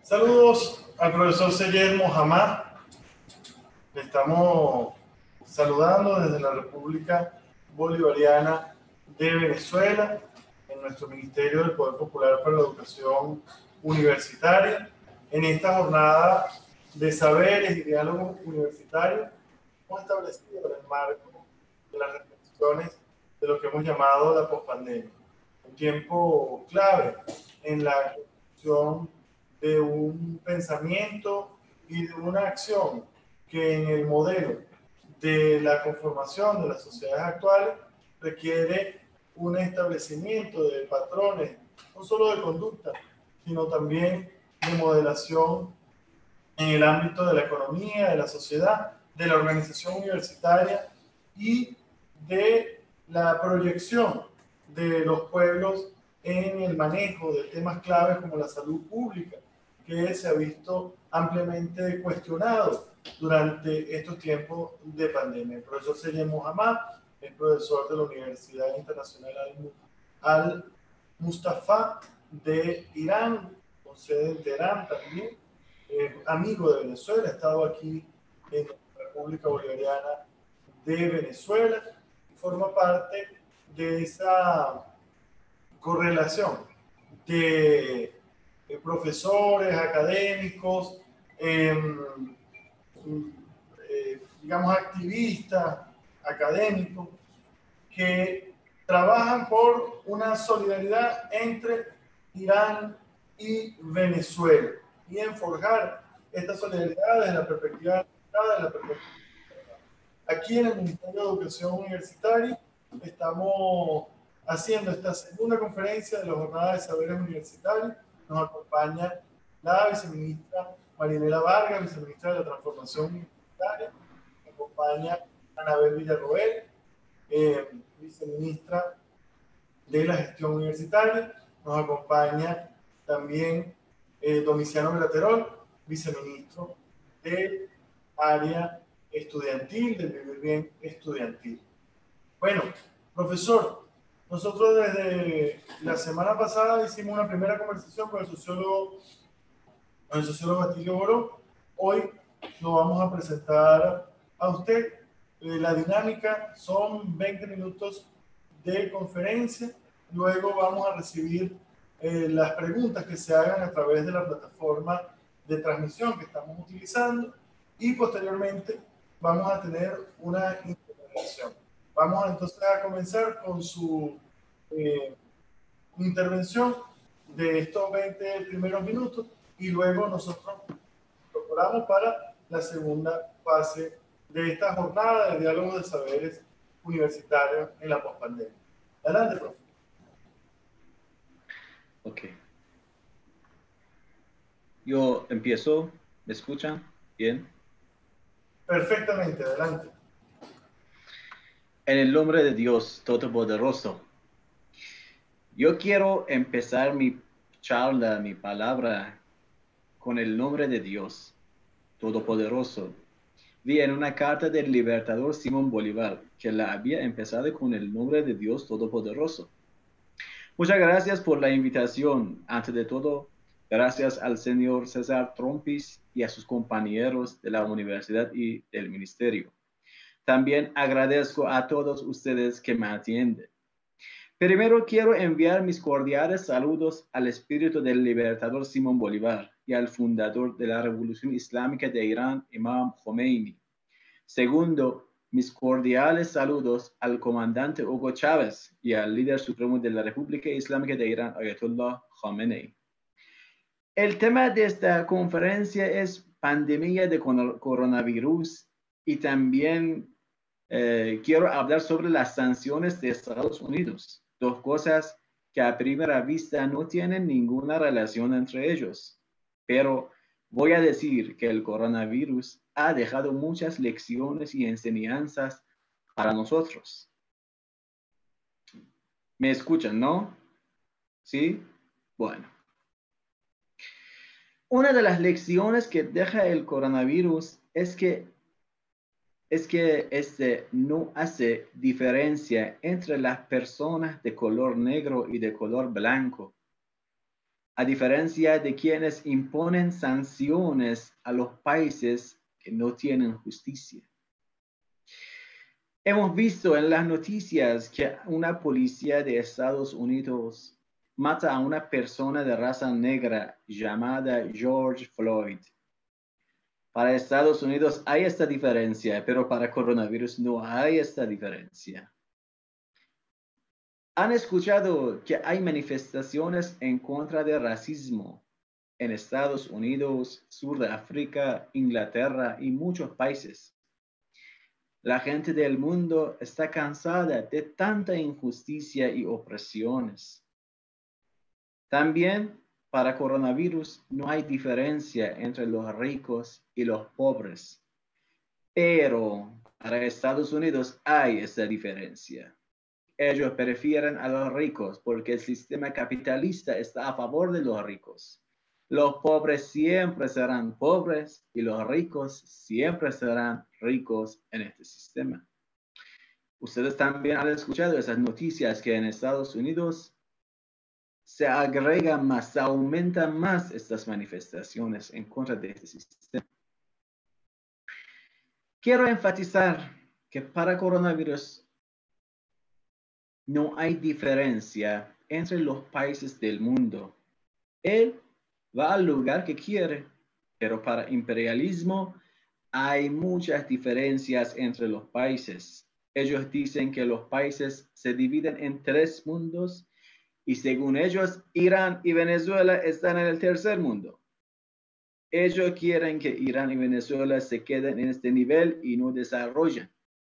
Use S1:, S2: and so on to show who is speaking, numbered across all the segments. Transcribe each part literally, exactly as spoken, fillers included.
S1: Saludos al profesor Seyed Mohammad. Le estamos saludando desde la República Bolivariana de Venezuela, en nuestro Ministerio del Poder Popular para la Educación Universitaria, en esta jornada de saberes y diálogo universitario. Hemos establecido el marco de las reflexiones de lo que hemos llamado la pospandemia, un tiempo clave en la construcción de un pensamiento y de una acción que en el modelo de la conformación de las sociedades actuales requiere un establecimiento de patrones, no solo de conducta, sino también de modelación en el ámbito de la economía, de la sociedad, de la organización universitaria y de la proyección de los pueblos en el manejo de temas claves como la salud pública, que se ha visto ampliamente cuestionado durante estos tiempos de pandemia. El profesor Seyed Mohammad es profesor de la Universidad Internacional Al-Mustafa de Irán, con sede en Teherán también, eh, amigo de Venezuela, ha estado aquí en la República Bolivariana de Venezuela, forma parte de esa correlación de eh, profesores, académicos, eh, eh, digamos activistas, académicos, que trabajan por una solidaridad entre Irán y Venezuela y en forjar esta solidaridad desde la perspectiva de la perspectiva. Aquí en el Ministerio de Educación Universitaria estamos haciendo esta segunda conferencia de la Jornada de Saberes Universitarios. Nos acompaña la viceministra Marinela Vargas, viceministra de la Transformación Universitaria. Nos acompaña Anabel Villarroel, eh, viceministra de la Gestión Universitaria. Nos acompaña también eh, Domiciano Graterol, viceministro del área estudiantil, del Vivir Bien estudiantil. Bueno, profesor, nosotros desde la semana pasada hicimos una primera conversación con el sociólogo, con el sociólogo Atilio Boró. Hoy lo vamos a presentar a usted. Eh, la dinámica son veinte minutos de conferencia. Luego vamos a recibir eh, las preguntas que se hagan a través de la plataforma de transmisión que estamos utilizando y posteriormente vamos a tener una intervención. Vamos entonces a comenzar con su eh, intervención de estos veinte primeros minutos y luego nosotros incorporamos para la segunda fase de esta jornada de diálogo de saberes universitarios en la pospandemia. Adelante, profe.
S2: Ok. Yo empiezo. ¿Me escuchan? ¿Bien?
S1: Perfectamente, adelante.
S2: En el nombre de Dios Todopoderoso, yo quiero empezar mi charla, mi palabra, con el nombre de Dios Todopoderoso. Vi en una carta del libertador Simón Bolívar que la había empezado con el nombre de Dios Todopoderoso. Muchas gracias por la invitación. Antes de todo, gracias al señor César Trompis y a sus compañeros de la universidad y del ministerio. También agradezco a todos ustedes que me atienden. Primero quiero enviar mis cordiales saludos al espíritu del libertador Simón Bolívar y al fundador de la Revolución Islámica de Irán, Imam Khomeini. Segundo, mis cordiales saludos al comandante Hugo Chávez y al líder supremo de la República Islámica de Irán, Ayatollah Khamenei. El tema de esta conferencia es pandemia de coronavirus y también eh, quiero hablar sobre las sanciones de Estados Unidos, dos cosas que a primera vista no tienen ninguna relación entre ellos, pero voy a decir que el coronavirus ha dejado muchas lecciones y enseñanzas para nosotros. ¿Me escuchan, no? ¿Sí? Bueno. Una de las lecciones que deja el coronavirus es que, es que este no hace diferencia entre las personas de color negro y de color blanco. a diferencia de quienes imponen sanciones a los países que no tienen justicia. Hemos visto en las noticias que una policía de Estados Unidos mata a una persona de raza negra llamada George Floyd. Para Estados Unidos hay esta diferencia, pero para coronavirus no hay esta diferencia. ¿Han escuchado que hay manifestaciones en contra del racismo en Estados Unidos, Sur de África, Inglaterra y muchos países? La gente del mundo está cansada de tanta injusticia y opresiones. También para coronavirus no hay diferencia entre los ricos y los pobres, pero para Estados Unidos hay esa diferencia. Ellos prefieren a los ricos porque el sistema capitalista está a favor de los ricos. Los pobres siempre serán pobres y los ricos siempre serán ricos en este sistema. Ustedes también han escuchado esas noticias que en Estados Unidos se agregan más, se aumentan más estas manifestaciones en contra de este sistema. Quiero enfatizar que para coronavirus no hay diferencia entre los países del mundo. Él va al lugar que quiere, pero para imperialismo hay muchas diferencias entre los países. Ellos dicen que los países se dividen en tres mundos y según ellos, Irán y Venezuela están en el tercer mundo. Ellos quieren que Irán y Venezuela se queden en este nivel y no desarrollen.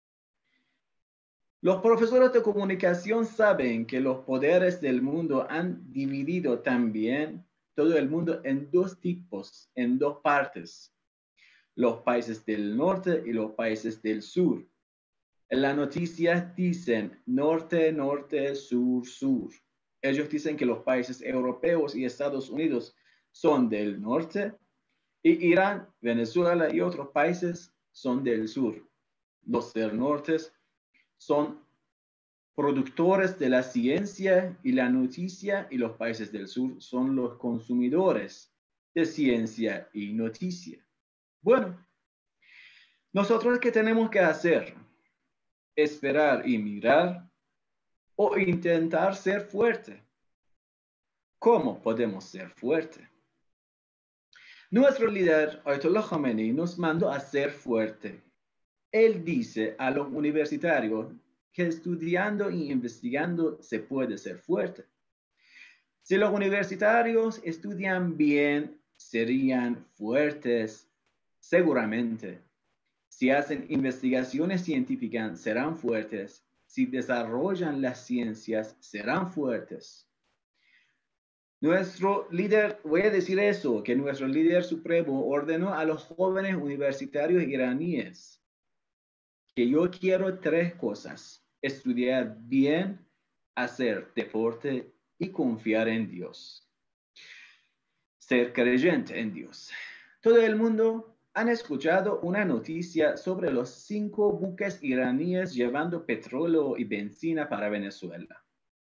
S2: Los profesores de comunicación saben que los poderes del mundo han dividido también todo el mundo en dos tipos, en dos partes. Los países del norte y los países del sur. En las noticias dicen norte, norte, sur, sur. Ellos dicen que los países europeos y Estados Unidos son del norte y Irán, Venezuela y otros países son del sur. Los del norte son productores de la ciencia y la noticia y los países del sur son los consumidores de ciencia y noticia. Bueno, nosotros ¿qué tenemos que hacer? Esperar y mirar o intentar ser fuerte. ¿Cómo podemos ser fuerte? Nuestro líder, Ayatollah Khomeini, nos mandó a ser fuerte. Él dice a los universitarios que estudiando y investigando se puede ser fuerte. Si los universitarios estudian bien, serían fuertes, seguramente. Si hacen investigaciones científicas, serán fuertes. Si desarrollan las ciencias, serán fuertes. Nuestro líder, voy a decir eso, que nuestro líder supremo ordenó a los jóvenes universitarios iraníes que yo quiero tres cosas: estudiar bien, hacer deporte y confiar en Dios. Ser creyente en Dios. Todo el mundo han escuchado una noticia sobre los cinco buques iraníes llevando petróleo y benzina para Venezuela.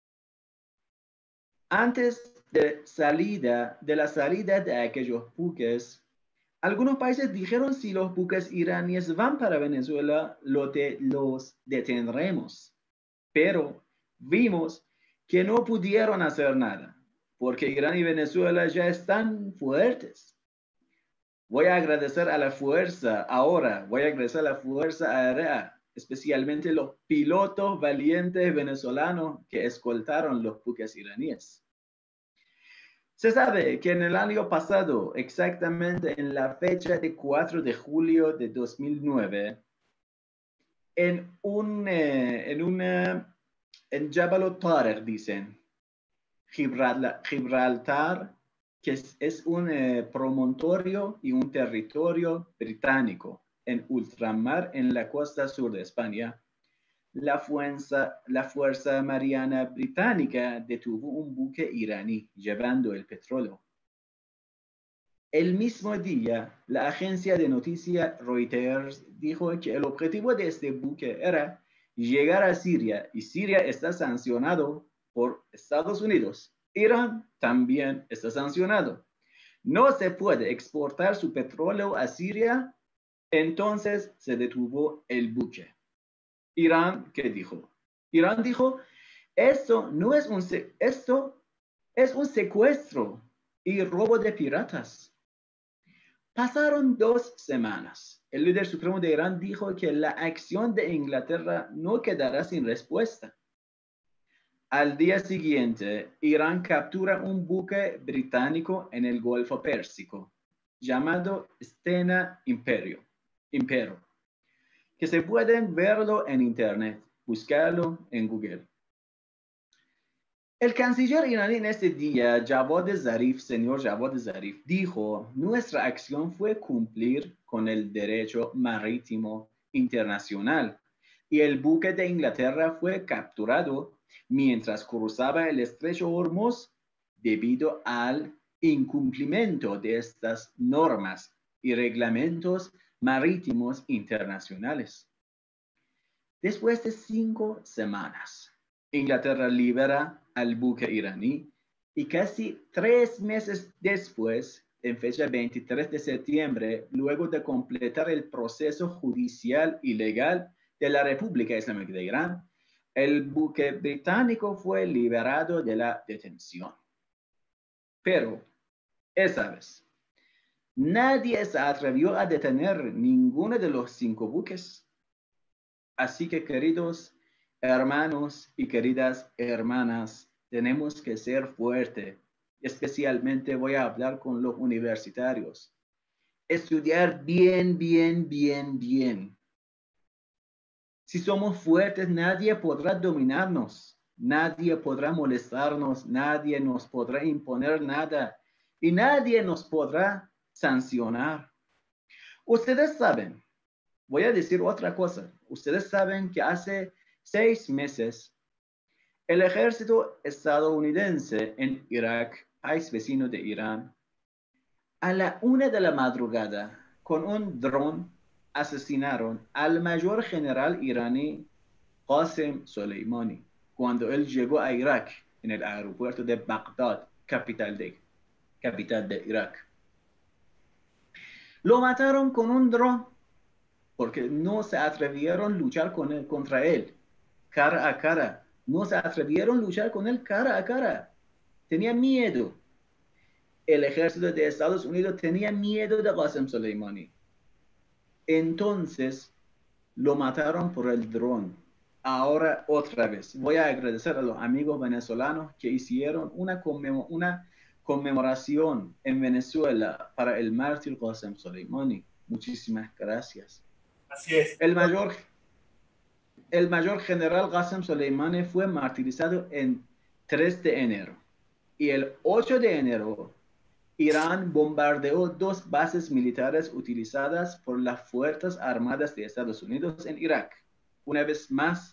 S2: Antes de, salida, de la salida de aquellos buques, algunos países dijeron si los buques iraníes van para Venezuela, lo de, los detendremos. Pero vimos que no pudieron hacer nada, porque Irán y Venezuela ya están fuertes. Voy a agradecer a la fuerza, ahora voy a agradecer a la fuerza aérea, especialmente los pilotos valientes venezolanos que escoltaron los buques iraníes. Se sabe que en el año pasado, exactamente en la fecha de cuatro de julio de dos mil nueve, en un, eh, en una, en Jabal Tarek, dicen, Gibraltar, Gibraltar que es, es un eh, promontorio y un territorio británico en ultramar en la costa sur de España. La fuerza, la Fuerza Mariana Británica detuvo un buque iraní llevando el petróleo. El mismo día, la agencia de noticias Reuters dijo que el objetivo de este buque era llegar a Siria y Siria está sancionado por Estados Unidos Irán también está sancionado. No se puede exportar su petróleo a Siria, entonces se detuvo el buque. Irán, ¿qué dijo? Irán dijo, esto no es un, esto es un secuestro y robo de piratas. Pasaron dos semanas. El líder supremo de Irán dijo que la acción de Inglaterra no quedará sin respuesta. Al día siguiente, Irán captura un buque británico en el Golfo Pérsico, llamado Stena Imperio, Impero, que se pueden verlo en internet, buscarlo en Google. El canciller iraní en ese día, Javad Zarif, señor Javad Zarif, dijo, nuestra acción fue cumplir con el derecho marítimo internacional y el buque de Inglaterra fue capturado mientras cruzaba el estrecho Hormuz debido al incumplimiento de estas normas y reglamentos marítimos internacionales. Después de cinco semanas, Inglaterra libera al buque iraní y casi tres meses después, en fecha veintitrés de septiembre, luego de completar el proceso judicial y legal de la República Islámica de Irán, el buque británico fue liberado de la detención. Pero, esa vez, nadie se atrevió a detener ninguno de los cinco buques. Así que, queridos hermanos y queridas hermanas, tenemos que ser fuertes. Especialmente voy a hablar con los universitarios. Estudiar bien, bien, bien, bien. Si somos fuertes, nadie podrá dominarnos. Nadie podrá molestarnos. Nadie nos podrá imponer nada. Y nadie nos podrá sancionar. Ustedes saben. Voy a decir otra cosa. Ustedes saben que hace seis meses el ejército estadounidense en Irak, país vecino de Irán, a la una de la madrugada, con un dron, asesinaron al mayor general iraní Qasem Soleimani cuando él llegó a Irak en el aeropuerto de Bagdad, capital de, capital de Irak. Lo mataron con un dron porque no se atrevieron a luchar con él, contra él, cara a cara. No se atrevieron a luchar con él cara a cara. Tenían miedo. El ejército de Estados Unidos tenía miedo de Qasem Soleimani. Entonces, lo mataron por el dron. Ahora, otra vez, voy a agradecer a los amigos venezolanos que hicieron una, conmem una conmemoración en Venezuela para el mártir Qasem Soleimani. Muchísimas gracias.
S1: Así es.
S2: El mayor, el mayor general Qasem Soleimani fue martirizado el tres de enero. Y el ocho de enero, Irán bombardeó dos bases militares utilizadas por las Fuerzas Armadas de Estados Unidos en Irak. Una vez más,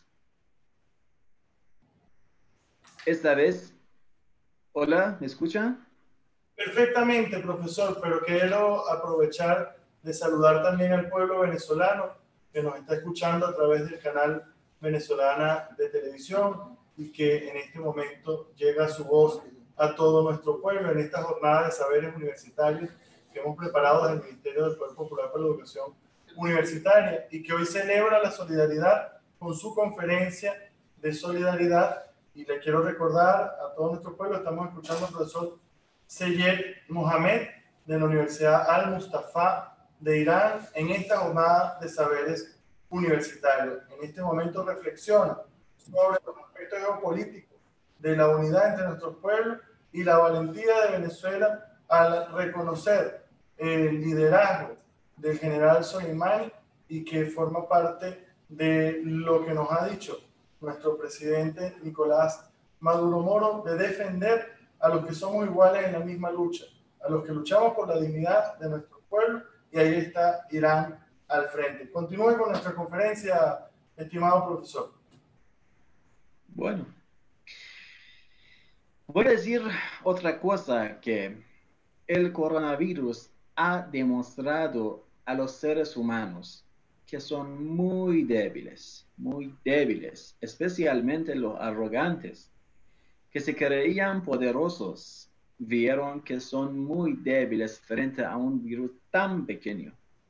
S2: esta vez, hola, ¿me escucha?
S1: Perfectamente, profesor, pero quiero aprovechar de saludar también al pueblo venezolano que nos está escuchando a través del canal Venezolana de Televisión y que en este momento llega su voz a todo nuestro pueblo en esta jornada de saberes universitarios que hemos preparado desde el Ministerio del Poder Popular para la Educación Universitaria y que hoy celebra la solidaridad con su conferencia de solidaridad. Y le quiero recordar a todo nuestro pueblo, estamos escuchando al profesor Seyed Mohamed de la Universidad Al-Mustafa de Irán en esta jornada de saberes universitarios. En este momento reflexiona sobre los aspectos geopolíticos de la unidad entre nuestros pueblos y la valentía de Venezuela al reconocer el liderazgo del general Soleimani y que forma parte de lo que nos ha dicho nuestro presidente Nicolás Maduro Moro de defender a los que somos iguales en la misma lucha, a los que luchamos por la dignidad de nuestro pueblo, y ahí está Irán al frente. Continúe con nuestra conferencia, estimado profesor.
S2: Bueno, voy a decir otra cosa, que el coronavirus ha demostrado a los seres humanos que son muy débiles, muy débiles, especialmente los arrogantes, que se creían poderosos vieron que son muy débiles frente a un virus tan pequeño.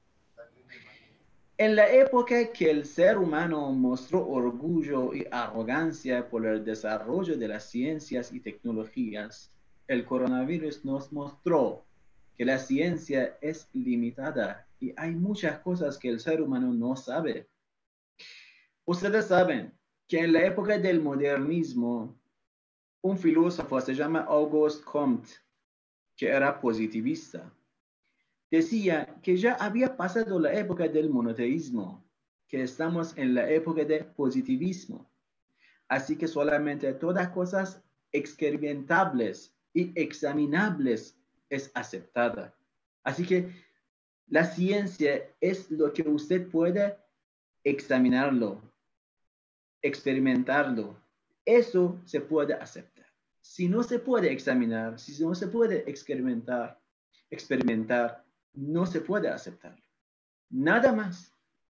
S2: En la época que el ser humano mostró orgullo y arrogancia por el desarrollo de las ciencias y tecnologías, el coronavirus nos mostró que la ciencia es limitada y hay muchas cosas que el ser humano no sabe. Ustedes saben que en la época del modernismo, un filósofo se llama Auguste Comte, que era positivista, decía que ya había pasado la época del monoteísmo, que estamos en la época de positivismo. Así que solamente todas cosas experimentables y examinables es aceptada. Así que la ciencia es lo que usted puede examinarlo, experimentarlo. Eso se puede aceptar. Si no se puede examinar, si no se puede experimentar, experimentar, no se puede aceptarlo. Nada más.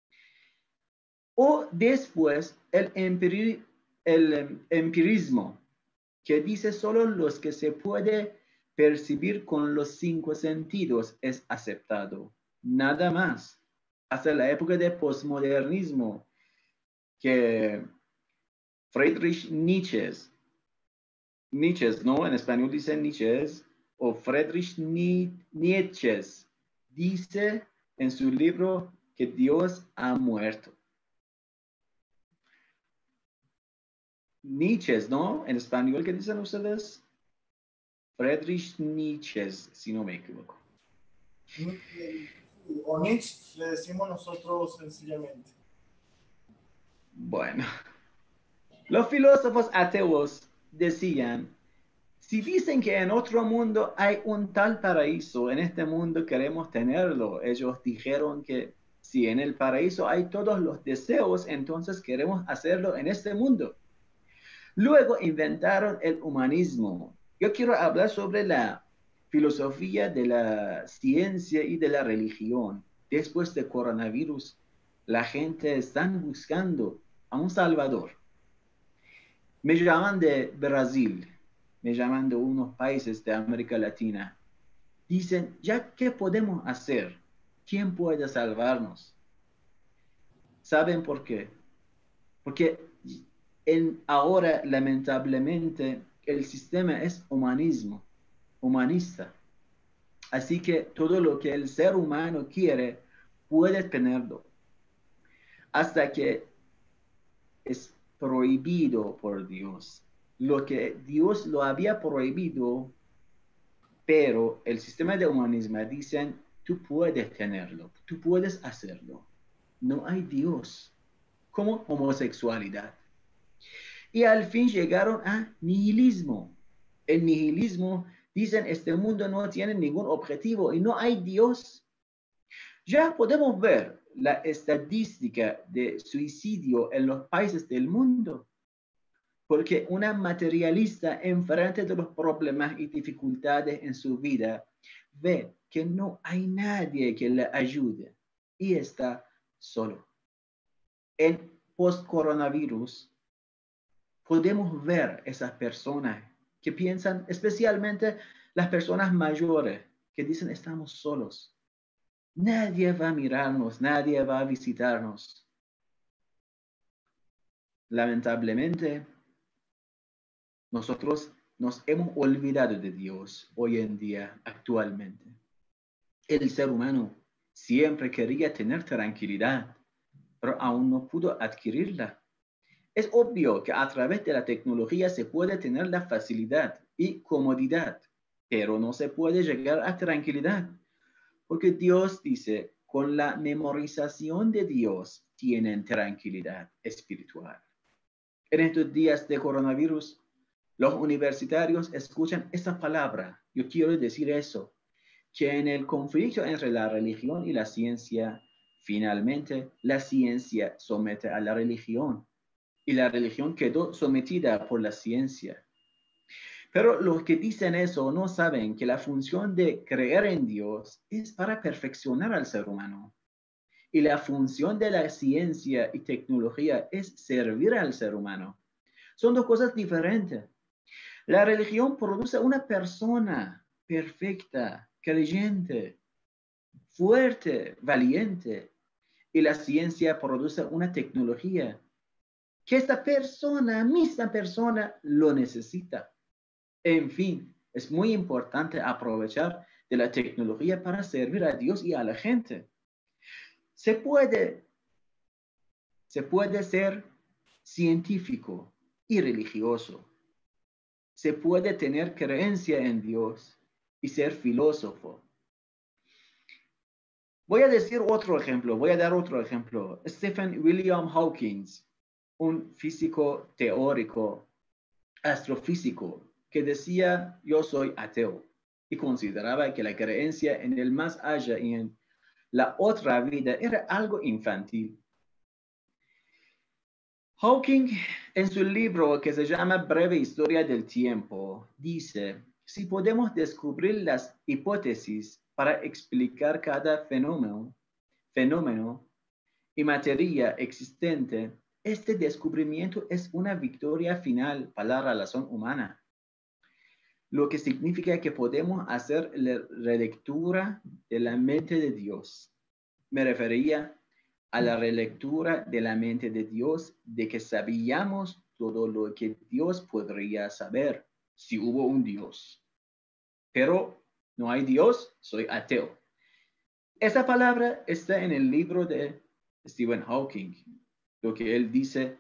S2: O después el, empiri, el empirismo, que dice solo los que se puede percibir con los cinco sentidos es aceptado. Nada más. Hasta la época de posmodernismo, que Friedrich Nietzsche, Nietzsche, ¿no? En español dice Nietzsche, o Friedrich Nietzsche, dice en su libro que Dios ha muerto. Nietzsche, ¿no? En español, ¿qué dicen ustedes? Friedrich Nietzsche, si no me equivoco.
S1: O Nietzsche, le decimos nosotros sencillamente.
S2: Bueno, los filósofos ateos decían, si dicen que en otro mundo hay un tal paraíso, en este mundo queremos tenerlo. Ellos dijeron que si en el paraíso hay todos los deseos, entonces queremos hacerlo en este mundo. Luego inventaron el humanismo. Yo quiero hablar sobre la filosofía de la ciencia y de la religión. Después del coronavirus, la gente está buscando a un salvador. Me llaman de Brasil, me llaman de unos países de América Latina. Dicen, ¿ya qué podemos hacer? ¿Quién puede salvarnos? ¿Saben por qué? Porque en, ahora, lamentablemente, el sistema es humanismo, humanista. Así que todo lo que el ser humano quiere, puede tenerlo. Hasta que es prohibido por Dios. Lo que Dios lo había prohibido, pero el sistema de humanismo dice, tú puedes tenerlo, tú puedes hacerlo. No hay Dios, como homosexualidad. Y al fin llegaron a nihilismo. El nihilismo, dicen, este mundo no tiene ningún objetivo y no hay Dios. Ya podemos ver la estadística de suicidio en los países del mundo, porque una materialista enfrente de los problemas y dificultades en su vida ve que no hay nadie que le ayude y está solo. En post-coronavirus podemos ver esas personas que piensan, especialmente las personas mayores, que dicen estamos solos. Nadie va a mirarnos, nadie va a visitarnos. Lamentablemente, nosotros nos hemos olvidado de Dios hoy en día, actualmente. El ser humano siempre quería tener tranquilidad, pero aún no pudo adquirirla. Es obvio que a través de la tecnología se puede tener la facilidad y comodidad, pero no se puede llegar a tranquilidad, porque Dios dice, con la memorización de Dios tienen tranquilidad espiritual. En estos días de coronavirus, los universitarios escuchan esa palabra. Yo quiero decir eso, que en el conflicto entre la religión y la ciencia, finalmente la ciencia somete a la religión y la religión quedó sometida por la ciencia. Pero los que dicen eso no saben que la función de creer en Dios es para perfeccionar al ser humano. Y la función de la ciencia y tecnología es servir al ser humano. Son dos cosas diferentes. La religión produce una persona perfecta, creyente, fuerte, valiente, y la ciencia produce una tecnología que esta persona, misma persona, lo necesita. En fin, es muy importante aprovechar de la tecnología para servir a Dios y a la gente. Se puede, se puede ser científico y religioso. Se puede tener creencia en Dios y ser filósofo. Voy a decir otro ejemplo, voy a dar otro ejemplo. Stephen William Hawking, un físico teórico, astrofísico, que decía, yo soy ateo, y consideraba que la creencia en el más allá y en la otra vida era algo infantil. Hawking, en su libro que se llama Breve Historia del Tiempo, dice, si podemos descubrir las hipótesis para explicar cada fenómeno, fenómeno y materia existente, este descubrimiento es una victoria final para la razón humana, lo que significa que podemos hacer la relectura de la mente de Dios. Me refería a la relectura de la mente de Dios, de que sabíamos todo lo que Dios podría saber si hubo un Dios. Pero no hay Dios, soy ateo. Esa palabra está en el libro de Stephen Hawking. Lo que él dice,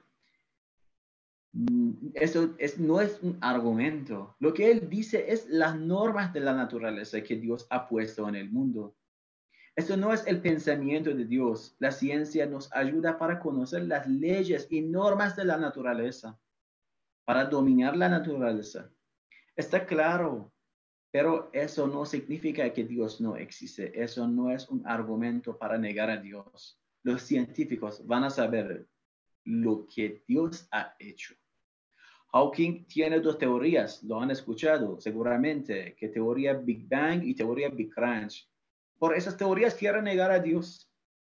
S2: eso es, no es un argumento. Lo que él dice es las normas de la naturaleza que Dios ha puesto en el mundo. Esto no es el pensamiento de Dios. La ciencia nos ayuda para conocer las leyes y normas de la naturaleza, para dominar la naturaleza. Está claro, pero eso no significa que Dios no existe. Eso no es un argumento para negar a Dios. Los científicos van a saber lo que Dios ha hecho. Hawking tiene dos teorías, lo han escuchado seguramente, que teoría Big Bang y teoría Big Crunch. Por esas teorías quieren negar a Dios.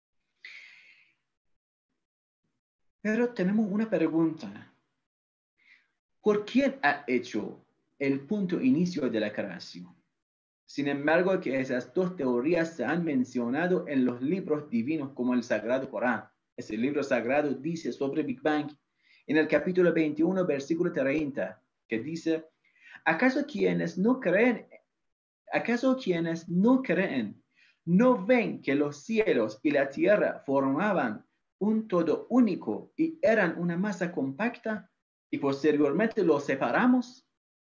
S2: Pero tenemos una pregunta. ¿Por quién ha hecho el punto inicio de la creación? Sin embargo, que esas dos teorías se han mencionado en los libros divinos como el Sagrado Corán. Ese libro sagrado dice sobre Big Bang en el capítulo veintiuno, versículo treinta, que dice, ¿acaso quienes no creen, acaso quienes no creen, no ven que los cielos y la tierra formaban un todo único y eran una masa compacta y posteriormente los separamos?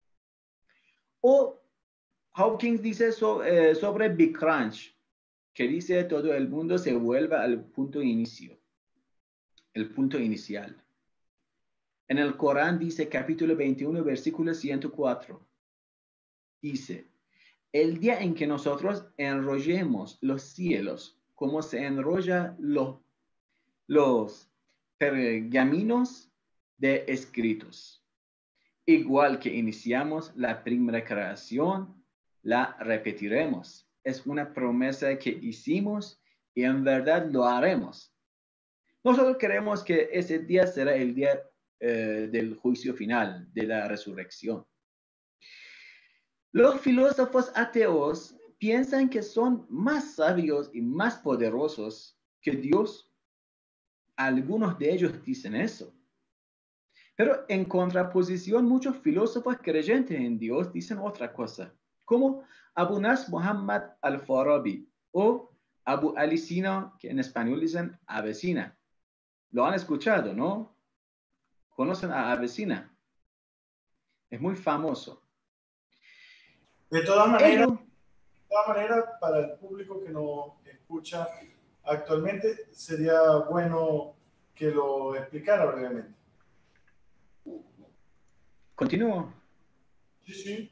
S2: O Hawking dice so, eh, sobre Big Crunch, que dice todo el mundo se vuelve al punto inicio, el punto inicial. En el Corán dice capítulo veintiuno, versículo ciento cuatro, dice, el día en que nosotros enrollemos los cielos, como se enrolla los, los pergaminos de escritos, igual que iniciamos la primera creación, la repetiremos. Es una promesa que hicimos y en verdad lo haremos. Nosotros creemos que ese día será el día eh, del juicio final, de la resurrección. Los filósofos ateos piensan que son más sabios y más poderosos que Dios. Algunos de ellos dicen eso. Pero en contraposición, muchos filósofos creyentes en Dios dicen otra cosa, como Abu Nasr Muhammad al-Farabi o Abu Ali Sina, que en español dicen Avicena. Lo han escuchado, ¿no? ¿Conocen a Avicena? Es muy famoso.
S1: De todas maneras,
S2: Ellos,
S1: de todas maneras, para el público que nos escucha actualmente, sería bueno que lo explicara brevemente.
S2: continúo.
S1: Sí, sí.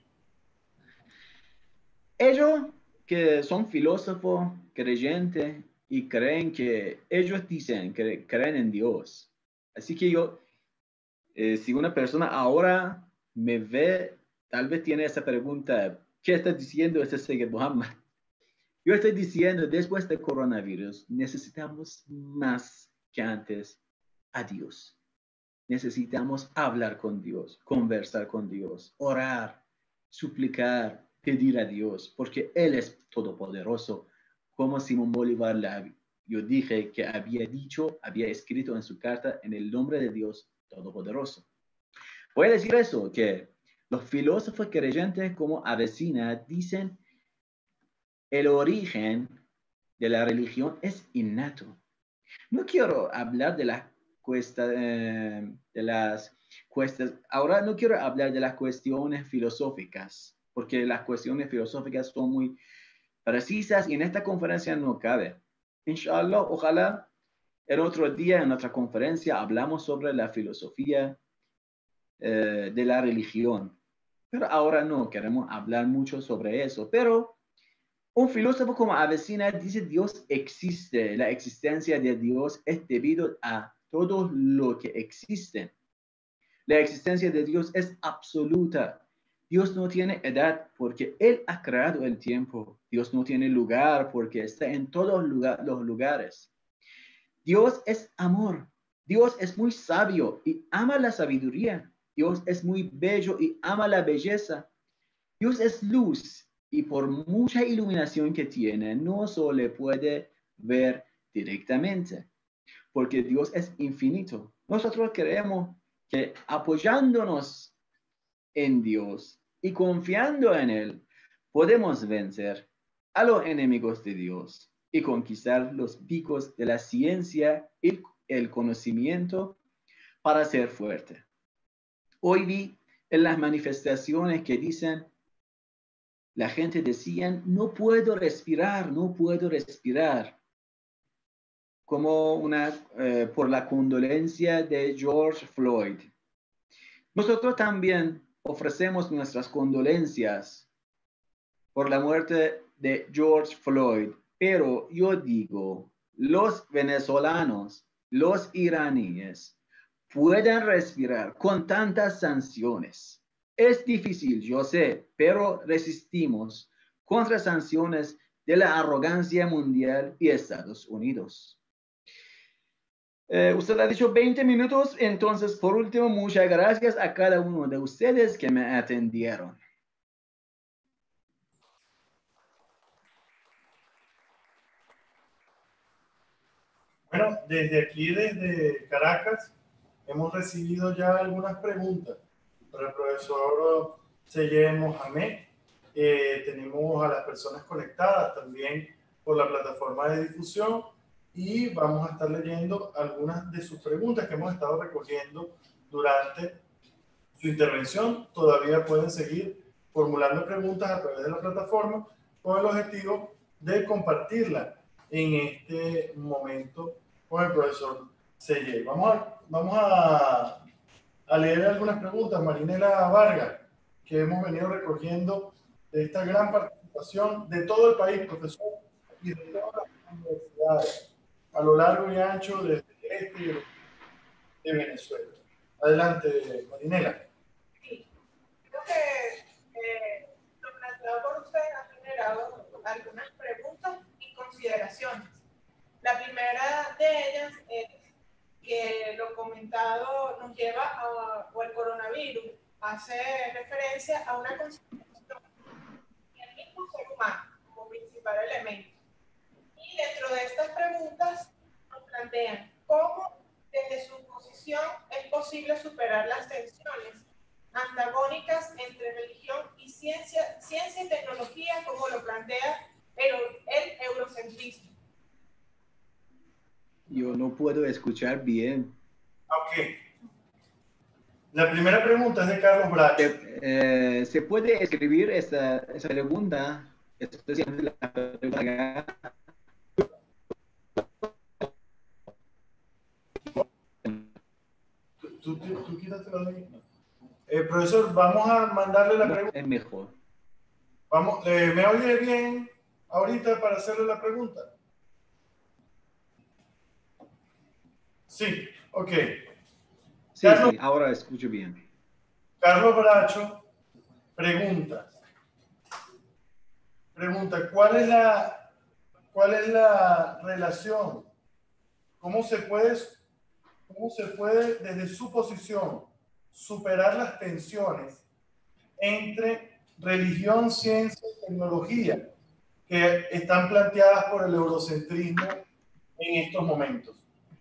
S2: Ellos que son filósofos creyentes y creen que ellos dicen que creen en Dios. Así que yo, eh, si una persona ahora me ve, tal vez tiene esa pregunta, ¿qué está diciendo ese Seyyed Muhammad? Yo estoy diciendo, después del coronavirus, necesitamos más que antes a Dios. necesitamos hablar con Dios, conversar con Dios, orar, suplicar, pedir a Dios, porque Él es todopoderoso, como Simón Bolívar la, yo dije que había dicho, había escrito en su carta, en el nombre de Dios todopoderoso. Voy a decir eso, que los filósofos creyentes como Avicena dicen el origen de la religión es innato. No quiero hablar de las cuestas, eh, de las cuestas, ahora no quiero hablar de las cuestiones filosóficas, porque las cuestiones filosóficas son muy precisas y en esta conferencia no cabe. Inshallah, ojalá en otro día, en otra conferencia, hablamos sobre la filosofía eh, de la religión. Pero ahora no queremos hablar mucho sobre eso. Pero un filósofo como Avicena dice Dios existe. La existencia de Dios es debido a todo lo que existe. La existencia de Dios es absoluta. Dios no tiene edad porque Él ha creado el tiempo. Dios no tiene lugar porque está en todos lugar, los lugares. Dios es amor. Dios es muy sabio y ama la sabiduría. Dios es muy bello y ama la belleza. Dios es luz y por mucha iluminación que tiene, no se le puede ver directamente, porque Dios es infinito. Nosotros creemos que apoyándonos en Dios y confiando en Él, podemos vencer a los enemigos de Dios y conquistar los picos de la ciencia y el conocimiento para ser fuerte. Hoy vi en las manifestaciones que dicen, la gente decía, no puedo respirar, no puedo respirar, como una, eh, por la condolencia de George Floyd. Nosotros también ofrecemos nuestras condolencias por la muerte de George Floyd, pero yo digo, los venezolanos, los iraníes, pueden respirar con tantas sanciones. Es difícil, yo sé, pero resistimos contra sanciones de la arrogancia mundial y Estados Unidos. Eh, usted ha dicho veinte minutos, entonces por último, muchas gracias a cada uno de ustedes que me atendieron.
S1: Bueno, desde aquí, desde Caracas, hemos recibido ya algunas preguntas para el profesor Seyed Mohamed. Eh, tenemos a las personas conectadas también por la plataforma de difusión y vamos a estar leyendo algunas de sus preguntas que hemos estado recogiendo durante su intervención. Todavía pueden seguir formulando preguntas a través de la plataforma con el objetivo de compartirla en este momento con el profesor Seyed. Vamos a, vamos a, a leer algunas preguntas, Marinela Vargas, que hemos venido recogiendo de esta gran participación de todo el país, profesor, y de todas las universidades, a lo largo y ancho desde el este y el de Venezuela. Adelante, Marinela.
S3: Sí, creo que eh, lo planteado por usted ha generado algunas preguntas y consideraciones. La primera de ellas es que lo comentado nos lleva a, o el coronavirus hace referencia a una consideración del mismo ser humano como principal elemento. Y dentro de estas preguntas nos plantean cómo desde su posición es posible superar las tensiones antagónicas entre religión y ciencia, ciencia y tecnología, como lo plantea el, el eurocentrismo.
S2: Yo no puedo escuchar bien.
S1: Ok. La primera pregunta es de Carlos Bracho.
S2: ¿Se, eh, ¿se puede escribir esa, esa pregunta? Especialmente la pregunta.
S1: Tú, tú, tú quítate la de eh, profesor, vamos a mandarle la pregunta.
S2: Es mejor.
S1: Vamos, eh, ¿me oye bien ahorita para hacerle la pregunta? Sí, ok.
S2: Sí, Carlos, sí, ahora escucho bien.
S1: Carlos Bracho pregunta, pregunta, ¿cuál es la, cuál es la relación? ¿Cómo se puede, cómo se puede, desde su posición, superar las tensiones entre religión, ciencia y tecnología que están planteadas por el eurocentrismo en estos momentos.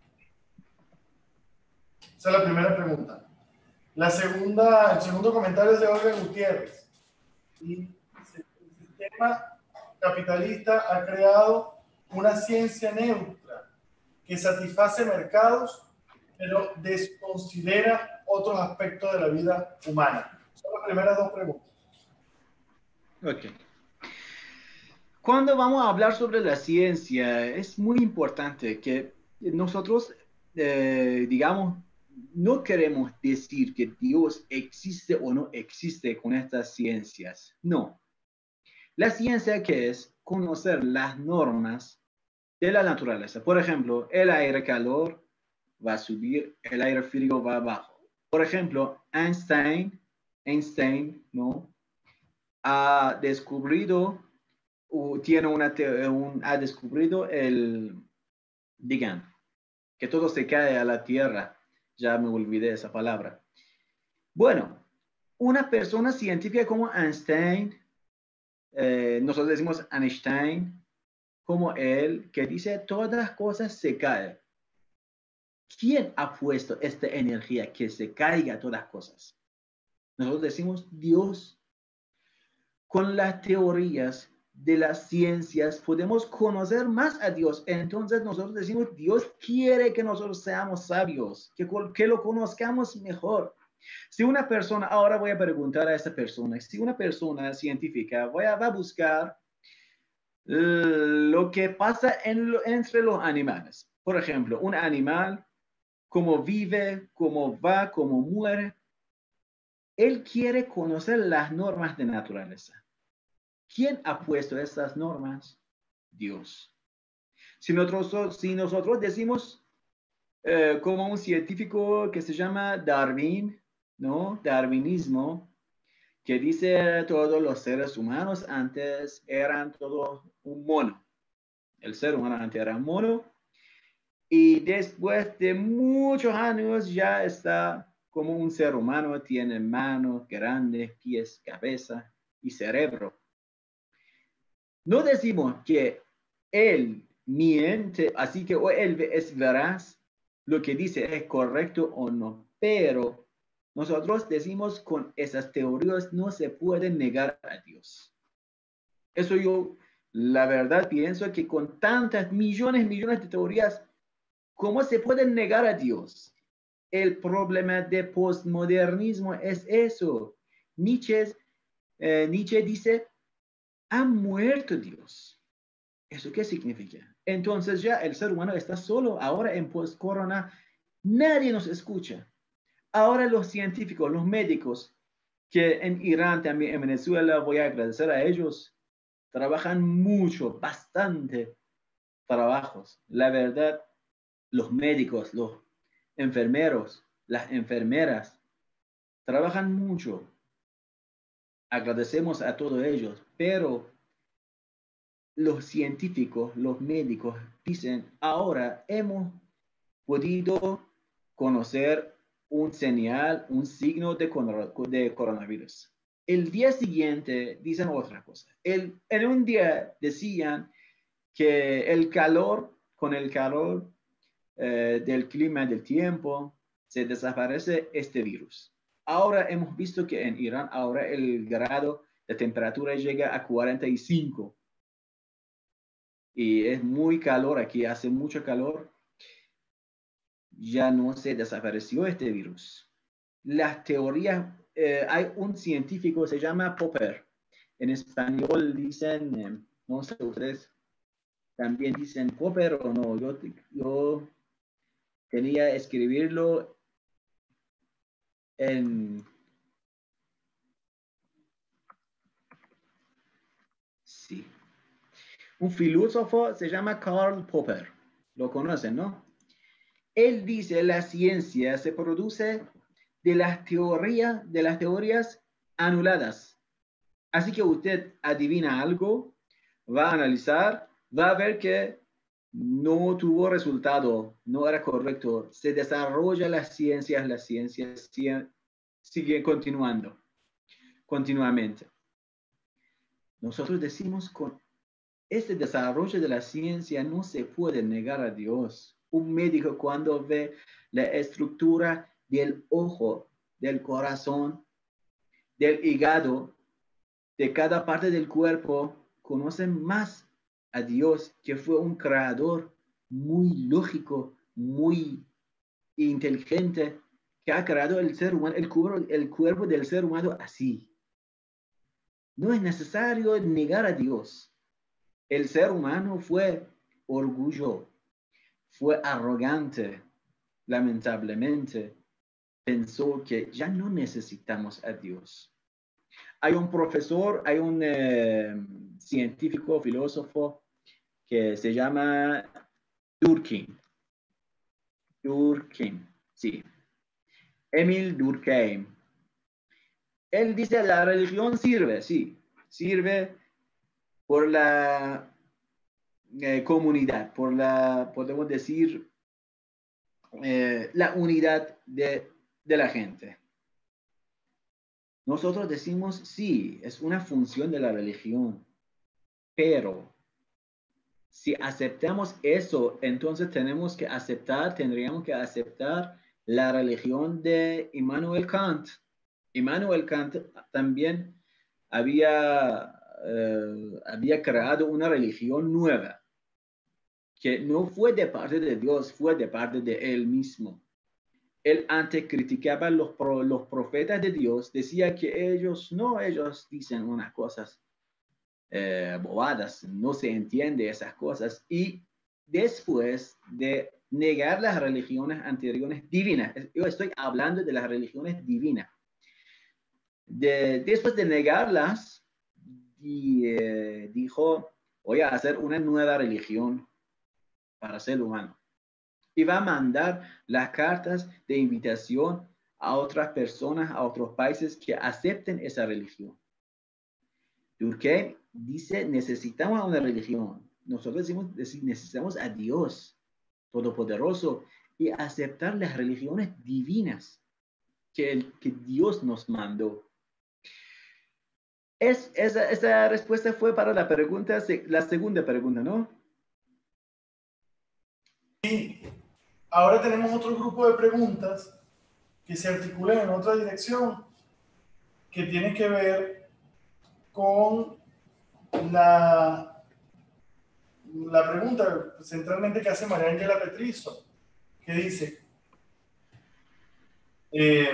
S1: Esa es la primera pregunta. La segunda, el segundo comentario es de Olga Gutiérrez. Y el sistema capitalista ha creado una ciencia neutra que satisface mercados, pero desconsidera otros aspectos de la vida humana. Son las primeras dos preguntas.
S2: Ok. Cuando vamos a hablar sobre la ciencia, es muy importante que nosotros, eh, digamos, no queremos decir que Dios existe o no existe con estas ciencias. No. La ciencia, ¿qué es? Conocer las normas de la naturaleza. Por ejemplo, el aire calor va a subir, el aire frío va abajo. Por ejemplo, Einstein, Einstein, ¿no? Ha descubrido, o tiene una, un, ha descubrido el, digan, que todo se cae a la tierra. Ya me olvidé esa palabra. Bueno, una persona científica como Einstein, eh, nosotros decimos Einstein, como él, que dice todas las cosas se caen. ¿Quién ha puesto esta energía que se caiga todas las cosas? Nosotros decimos Dios. Con las teorías de las ciencias podemos conocer más a Dios. Entonces nosotros decimos, Dios quiere que nosotros seamos sabios, que, que lo conozcamos mejor. Si una persona, ahora voy a preguntar a esta persona, si una persona científica voy a, va a buscar lo que pasa en lo, entre los animales. Por ejemplo, un animal, cómo vive, cómo va, cómo muere. Él quiere conocer las normas de naturaleza. ¿Quién ha puesto estas normas? Dios. Si nosotros, si nosotros decimos eh, como un científico que se llama Darwin, ¿no? Darwinismo, que dice todos los seres humanos antes eran todos un mono. El ser humano antes era un mono. Y después de muchos años ya está como un ser humano, tiene manos grandes, pies, cabeza y cerebro. No decimos que él miente, así que o él es veraz, lo que dice es correcto o no, pero nosotros decimos con esas teorías no se puede negar a Dios. Eso yo, la verdad, pienso que con tantas millones, millones de teorías, ¿cómo se puede negar a Dios? El problema de postmodernismo es eso. Nietzsche, eh, Nietzsche dice, ha muerto Dios. ¿Eso qué significa? Entonces ya el ser humano está solo. Ahora en post-corona nadie nos escucha. Ahora los científicos, los médicos, que en Irán, también en Venezuela, voy a agradecer a ellos, trabajan mucho, bastante trabajos. La verdad, los médicos, los enfermeros, las enfermeras, trabajan mucho. Agradecemos a todos ellos, pero los científicos, los médicos dicen, ahora hemos podido conocer un señal, un signo de, de coronavirus. El día siguiente dicen otra cosa. El, en un día decían que el calor, con el calor eh, del clima, del tiempo, se desaparece este virus. Ahora hemos visto que en Irán, ahora el grado de temperatura llega a cuarenta y cinco. Y es muy calor aquí, hace mucho calor, ya no se desapareció este virus. Las teorías, eh, hay un científico, se llama Popper, en español dicen, eh, no sé ustedes, también dicen Popper o no, yo, yo quería escribirlo en... Sí. Un filósofo se llama Karl Popper, lo conocen, ¿no? Él dice la ciencia se produce de las teorías, de las teorías anuladas. Así que usted adivina algo, va a analizar, va a ver que no tuvo resultado, no era correcto. Se desarrolla las ciencias, las ciencias siguen, siguen continuando, continuamente. Nosotros decimos con este desarrollo de la ciencia no se puede negar a Dios. Un médico cuando ve la estructura del ojo, del corazón, del hígado, de cada parte del cuerpo, conoce más a Dios, que fue un creador muy lógico, muy inteligente, que ha creado el ser humano, el cuerpo, el cuerpo del ser humano así. No es necesario negar a Dios. El ser humano fue orgullo, fue arrogante, lamentablemente. Pensó que ya no necesitamos a Dios. Hay un profesor, hay un eh, científico, filósofo que se llama Durkheim. Durkheim, sí. Emil Durkheim. Él dice la religión sirve, sí, sirve por la eh, comunidad, por la, podemos decir, eh, la unidad de, de la gente. Nosotros decimos, sí, es una función de la religión, pero si aceptamos eso, entonces tenemos que aceptar, tendríamos que aceptar la religión de Immanuel Kant. Immanuel Kant también había, eh, había creado una religión nueva, que no fue de parte de Dios, fue de parte de él mismo. Él antes criticaba los, pro, los profetas de Dios, decía que ellos, no, ellos dicen unas cosas eh, bobadas, no se entiende esas cosas. Y después de negar las religiones anteriores divinas, yo estoy hablando de las religiones divinas, de, después de negarlas, y, eh, dijo, voy a hacer una nueva religión para ser humano. Y va a mandar las cartas de invitación a otras personas, a otros países que acepten esa religión. Durkheim dice, necesitamos una religión. Nosotros decimos, necesitamos a Dios Todopoderoso y aceptar las religiones divinas que, el, que Dios nos mandó. Es, esa, esa respuesta fue para la pregunta, la segunda pregunta, ¿no?
S1: Sí. Ahora tenemos otro grupo de preguntas que se articulan en otra dirección, que tiene que ver con la, la pregunta centralmente que hace María Ángela Petrizo, que dice, eh,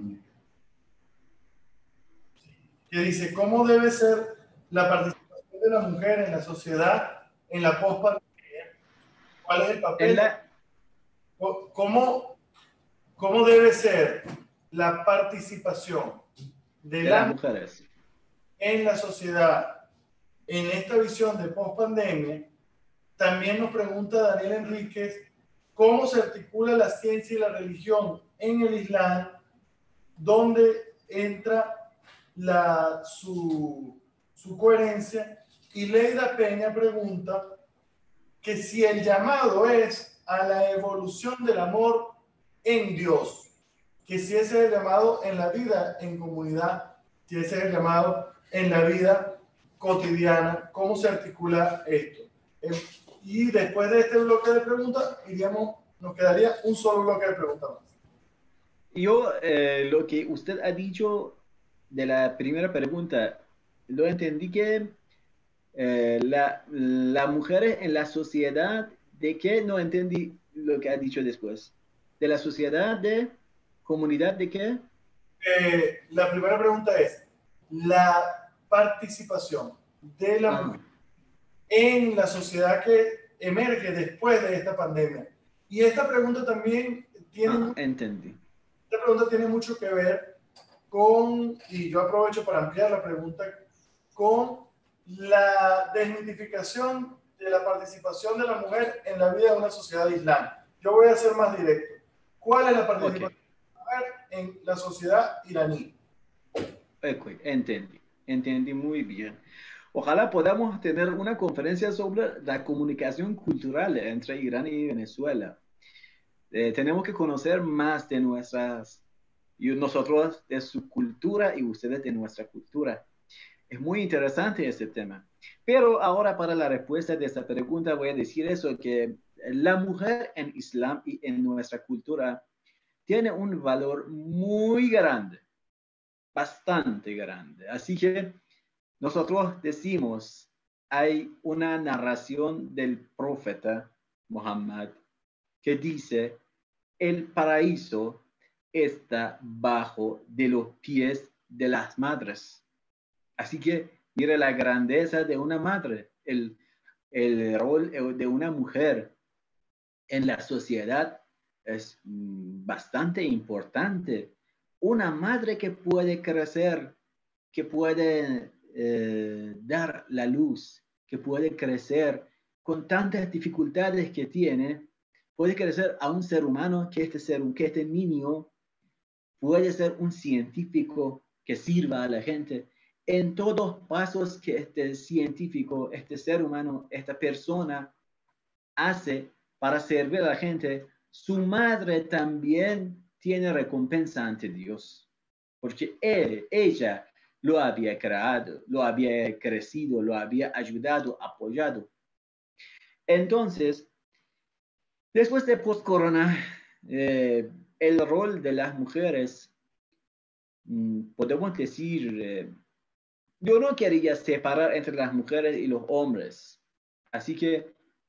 S1: que dice, ¿cómo debe ser la participación de la mujer en la sociedad en la pospandemia? ¿Cuál es el papel? La... ¿Cómo, ¿Cómo debe ser la participación de, de las mujeres en la sociedad en esta visión de pospandemia? También nos pregunta Daniel Enríquez, ¿cómo se articula la ciencia y la religión en el Islam, donde entra la, su, su coherencia? Y Leida Peña pregunta que si el llamado es a la evolución del amor en Dios, que si ese es el llamado en la vida en comunidad, si ese es el llamado en la vida cotidiana, ¿cómo se articula esto? Y después de este bloque de preguntas, iríamos, nos quedaría un solo bloque de preguntas más.
S2: Yo, eh, lo que usted ha dicho de la primera pregunta, lo entendí que eh, la, la mujer en la sociedad, ¿de qué? No entendí lo que ha dicho después. ¿De la sociedad de comunidad de qué?
S1: Eh, la primera pregunta es, la participación de la mujer en la sociedad que emerge después de esta pandemia. Y esta pregunta también tiene...
S2: Ah, entendí.
S1: Esta pregunta tiene mucho que ver con, y yo aprovecho para ampliar la pregunta, con la desmitificación de la participación de la mujer en la vida de una sociedad islámica. Yo voy a ser más directo. ¿Cuál es la participación okay. de la mujer en la sociedad iraní?
S2: Ok, entendí. Entendí muy bien. Ojalá podamos tener una conferencia sobre la comunicación cultural entre Irán y Venezuela. Eh, tenemos que conocer más de nuestras, y nosotros de su cultura y ustedes de nuestra cultura. Es muy interesante este tema. Pero ahora para la respuesta de esta pregunta voy a decir eso, que la mujer en Islam y en nuestra cultura tiene un valor muy grande, bastante grande. Así que nosotros decimos, hay una narración del profeta Muhammad que dice, el paraíso está bajo de los pies de las madres. Así que mire la grandeza de una madre, el, el rol de una mujer en la sociedad es bastante importante. Una madre que puede crecer, que puede eh, dar la luz, que puede crecer con tantas dificultades que tiene, puede crecer a un ser humano, que este, ser, que este niño puede ser un científico que sirva a la gente. En todos pasos que este científico, este ser humano, esta persona hace para servir a la gente, su madre también tiene recompensa ante Dios, porque él, ella lo había creado, lo había crecido, lo había ayudado, apoyado. Entonces, después de post-corona, eh, el rol de las mujeres, mmm, podemos decir, eh, yo no quería separar entre las mujeres y los hombres. Así que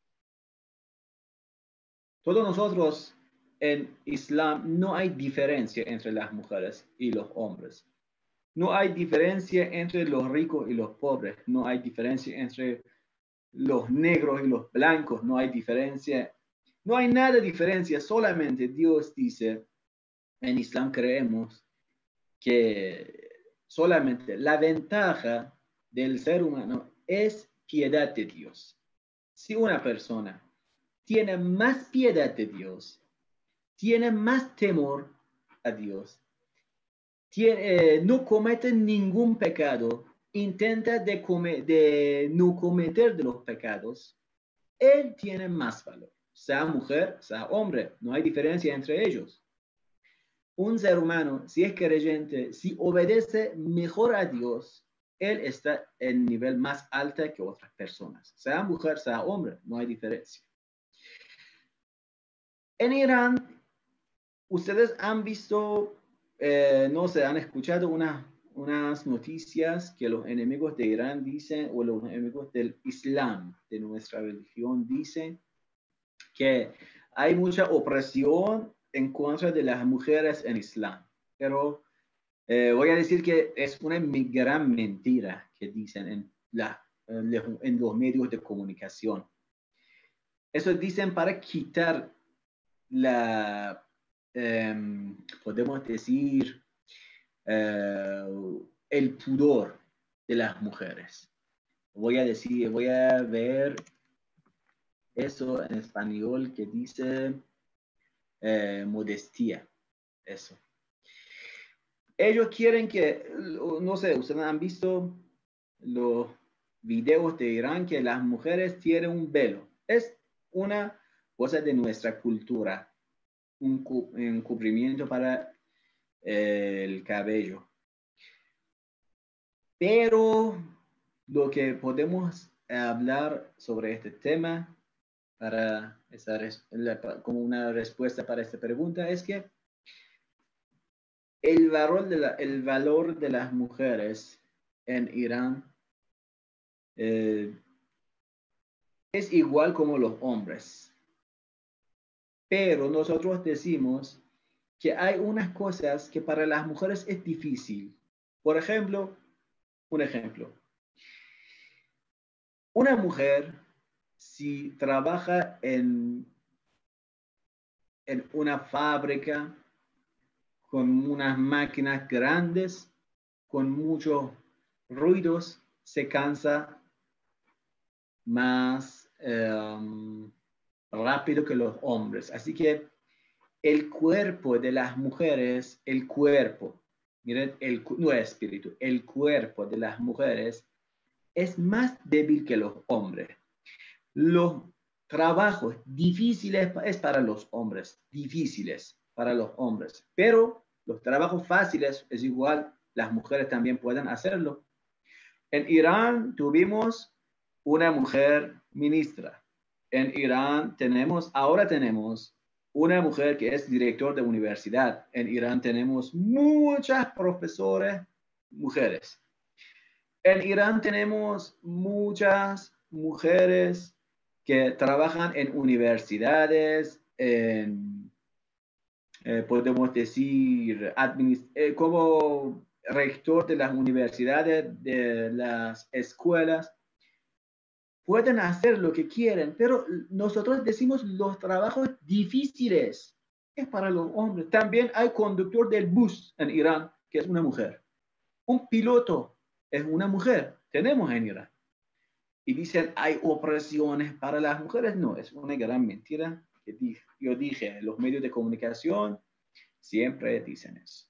S2: todos nosotros en Islam no hay diferencia entre las mujeres y los hombres. No hay diferencia entre los ricos y los pobres. No hay diferencia entre los negros y los blancos. No hay diferencia. No hay nada de diferencia. Solamente Dios dice, en Islam creemos que solamente la ventaja del ser humano es piedad de Dios. Si una persona tiene más piedad de Dios, tiene más temor a Dios, tiene, eh, no comete ningún pecado, intenta de, come, de no cometer de los pecados, él tiene más valor, sea mujer, sea hombre, no hay diferencia entre ellos. Un ser humano, si es creyente, si obedece mejor a Dios, él está en nivel más alto que otras personas, sea mujer, sea hombre, no hay diferencia. En Irán, ustedes han visto, eh, no sé, han escuchado una, unas noticias que los enemigos de Irán dicen, o los enemigos del Islam, de nuestra religión, dicen que hay mucha opresión en contra de las mujeres en Islam. Pero eh, voy a decir que es una gran mentira que dicen en, la, en los medios de comunicación. Eso dicen para quitar la, eh, podemos decir, eh, el pudor de las mujeres. Voy a decir, voy a ver eso en español que dice eh, modestia. Eso. Ellos quieren que, no sé, ustedes han visto los videos de Irán que las mujeres tienen un velo. Es una cosa de nuestra cultura, un, cu un cubrimiento para eh, el cabello. Pero lo que podemos hablar sobre este tema para esa como una respuesta para esta pregunta es que el valor de, la, el valor de las mujeres en Irán eh, es igual como los hombres. Pero nosotros decimos que hay unas cosas que para las mujeres es difícil. Por ejemplo, un ejemplo. Una mujer, si trabaja en, en una fábrica con unas máquinas grandes, con muchos ruidos, se cansa más um, rápido que los hombres. Así que el cuerpo de las mujeres, el cuerpo, miren, el, no es espíritu, el cuerpo de las mujeres es más débil que los hombres. Los trabajos difíciles es para los hombres, difíciles para los hombres, pero los trabajos fáciles es igual, las mujeres también pueden hacerlo. En Irán tuvimos una mujer ministra. En Irán tenemos, ahora tenemos una mujer que es director de universidad. En Irán tenemos muchas profesoras mujeres. En Irán tenemos muchas mujeres que trabajan en universidades, en, eh, podemos decir, eh, como rector de las universidades, de las escuelas. Pueden hacer lo que quieren, pero nosotros decimos los trabajos difíciles es para los hombres. También hay conductor del bus en Irán, que es una mujer. Un piloto es una mujer. Tenemos en Irán. Y dicen, hay opresiones para las mujeres. No, es una gran mentira. Que dije, yo dije, los medios de comunicación siempre dicen eso.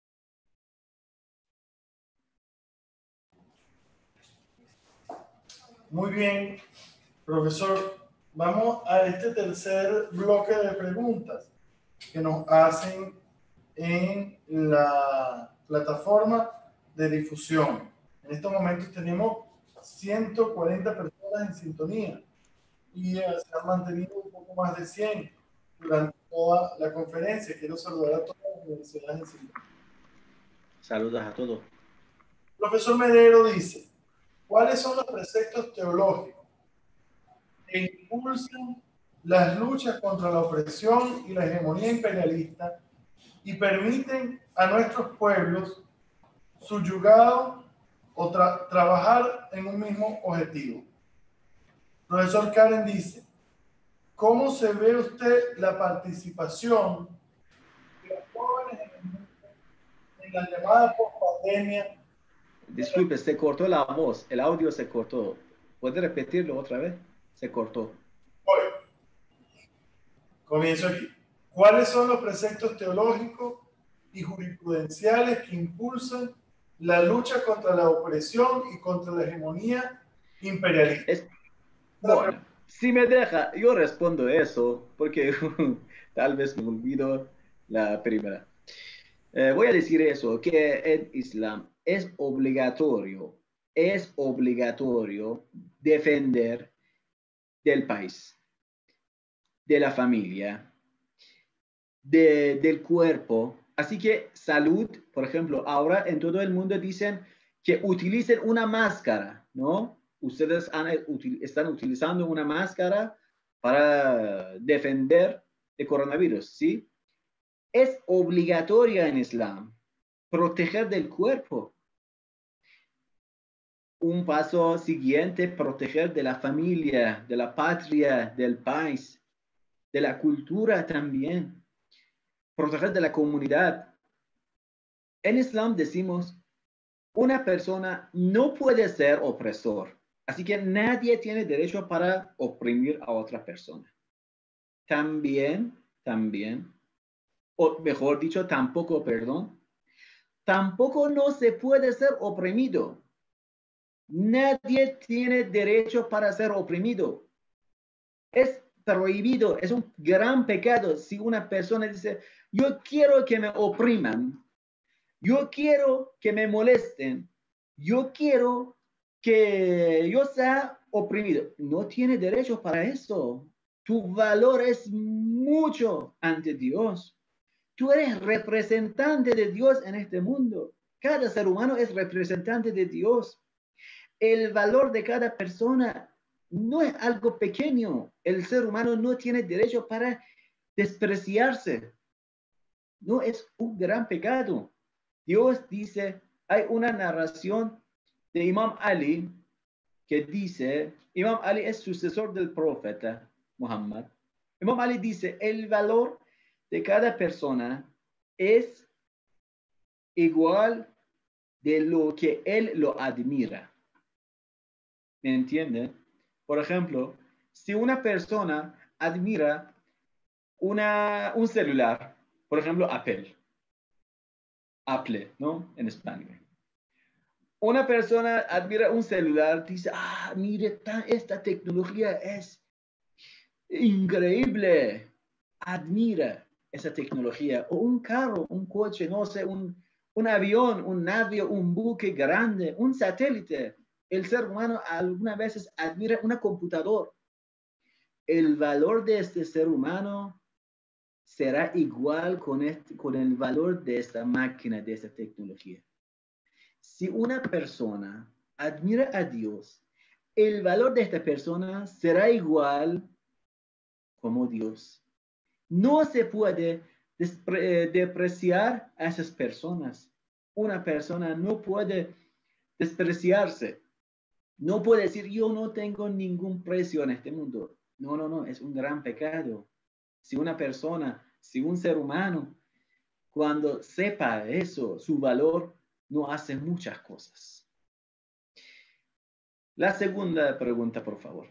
S1: Muy bien, profesor. Vamos a este tercer bloque de preguntas que nos hacen en la plataforma de difusión. En estos momentos tenemos ciento cuarenta personas en sintonía y se han mantenido un poco más de cien durante toda la conferencia. Quiero saludar a todas las universidades en sintonía.
S2: Saludos a todos.
S1: Profesor Medero dice, ¿cuáles son los preceptos teológicos que impulsan las luchas contra la opresión y la hegemonía imperialista y permiten a nuestros pueblos subyugados o tra trabajar en un mismo objetivo? Profesor Karen dice, ¿cómo se ve usted la participación de los jóvenes en, el mundo, en la llamada post-pandemia?
S2: Disculpe, se cortó la voz, el audio se cortó. ¿Puede repetirlo otra vez? Se cortó.
S1: Bueno, comienzo aquí. ¿Cuáles son los preceptos teológicos y jurisprudenciales que impulsan la lucha contra la opresión y contra la hegemonía imperialista?
S2: Es, bueno, si me deja, yo respondo eso, porque tal vez me olvido la primera. Eh, voy a decir eso, que en Islam es obligatorio, es obligatorio defender del país, de la familia, de, del cuerpo. Así que salud, por ejemplo, ahora en todo el mundo dicen que utilicen una máscara, ¿no? Ustedes han, util, están utilizando una máscara para defender el coronavirus, ¿sí? Es obligatoria en Islam proteger del cuerpo. Un paso siguiente, proteger de la familia, de la patria, del país, de la cultura también. Proteger de la comunidad. En Islam decimos, una persona no puede ser opresor. Así que nadie tiene derecho para oprimir a otra persona. También, también, o mejor dicho, tampoco, perdón, tampoco no se puede ser oprimido. Nadie tiene derecho para ser oprimido. Es prohibido, es un gran pecado si una persona dice, yo quiero que me opriman, yo quiero que me molesten, yo quiero que yo sea oprimido. No tiene derecho para eso. Tu valor es mucho ante Dios. Tú eres representante de Dios en este mundo. Cada ser humano es representante de Dios. El valor de cada persona no es algo pequeño. El ser humano no tiene derecho para despreciarse. No es un gran pecado. Dios dice, hay una narración de Imam Ali que dice, Imam Ali es sucesor del profeta Muhammad. Imam Ali dice, el valor de cada persona es igual de lo que él lo admira. ¿Me entienden? Por ejemplo, si una persona admira una, un celular, por ejemplo, Apple, Apple, ¿no? En español. Una persona admira un celular, dice, ah, mire, ta- esta tecnología es increíble. Admira esa tecnología. O un carro, un coche, no sé, un, un avión, un navío, un buque grande, un satélite. El ser humano algunas veces admira una computadora. El valor de este ser humano será igual con, este, con el valor de esta máquina, de esta tecnología. Si una persona admira a Dios, el valor de esta persona será igual como Dios. No se puede despre depreciar a esas personas. Una persona no puede despreciarse. No puede decir, yo no tengo ningún precio en este mundo. No, no, no, es un gran pecado. Si una persona, si un ser humano, cuando sepa eso, su valor, no hace muchas cosas. La segunda pregunta, por favor.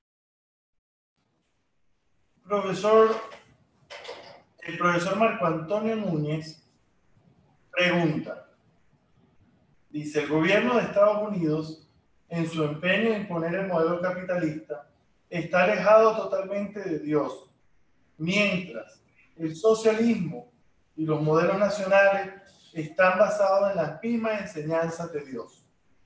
S1: Profesor, el profesor Marco Antonio Núñez pregunta, dice, el gobierno de Estados Unidos, en su empeño en imponer el modelo capitalista, está alejado totalmente de Dios, mientras el socialismo y los modelos nacionales están basados en las mismas enseñanzas de Dios.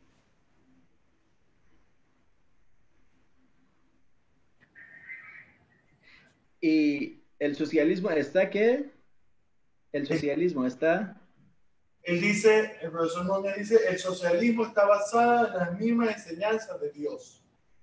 S2: ¿Y el socialismo está qué? El socialismo está...
S1: Él dice, el profesor Núñez dice, el socialismo está basado en las mismas enseñanzas de Dios.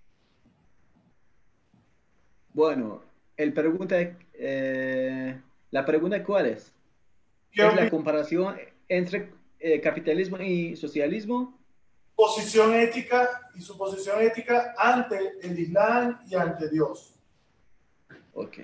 S2: Bueno, el pregunta, eh, la pregunta ¿cuál es?
S1: ¿Qué
S2: ¿Es la comparación entre eh, capitalismo y socialismo?
S1: Posición ética y su posición ética ante el Islam y ante Dios.
S2: Ok.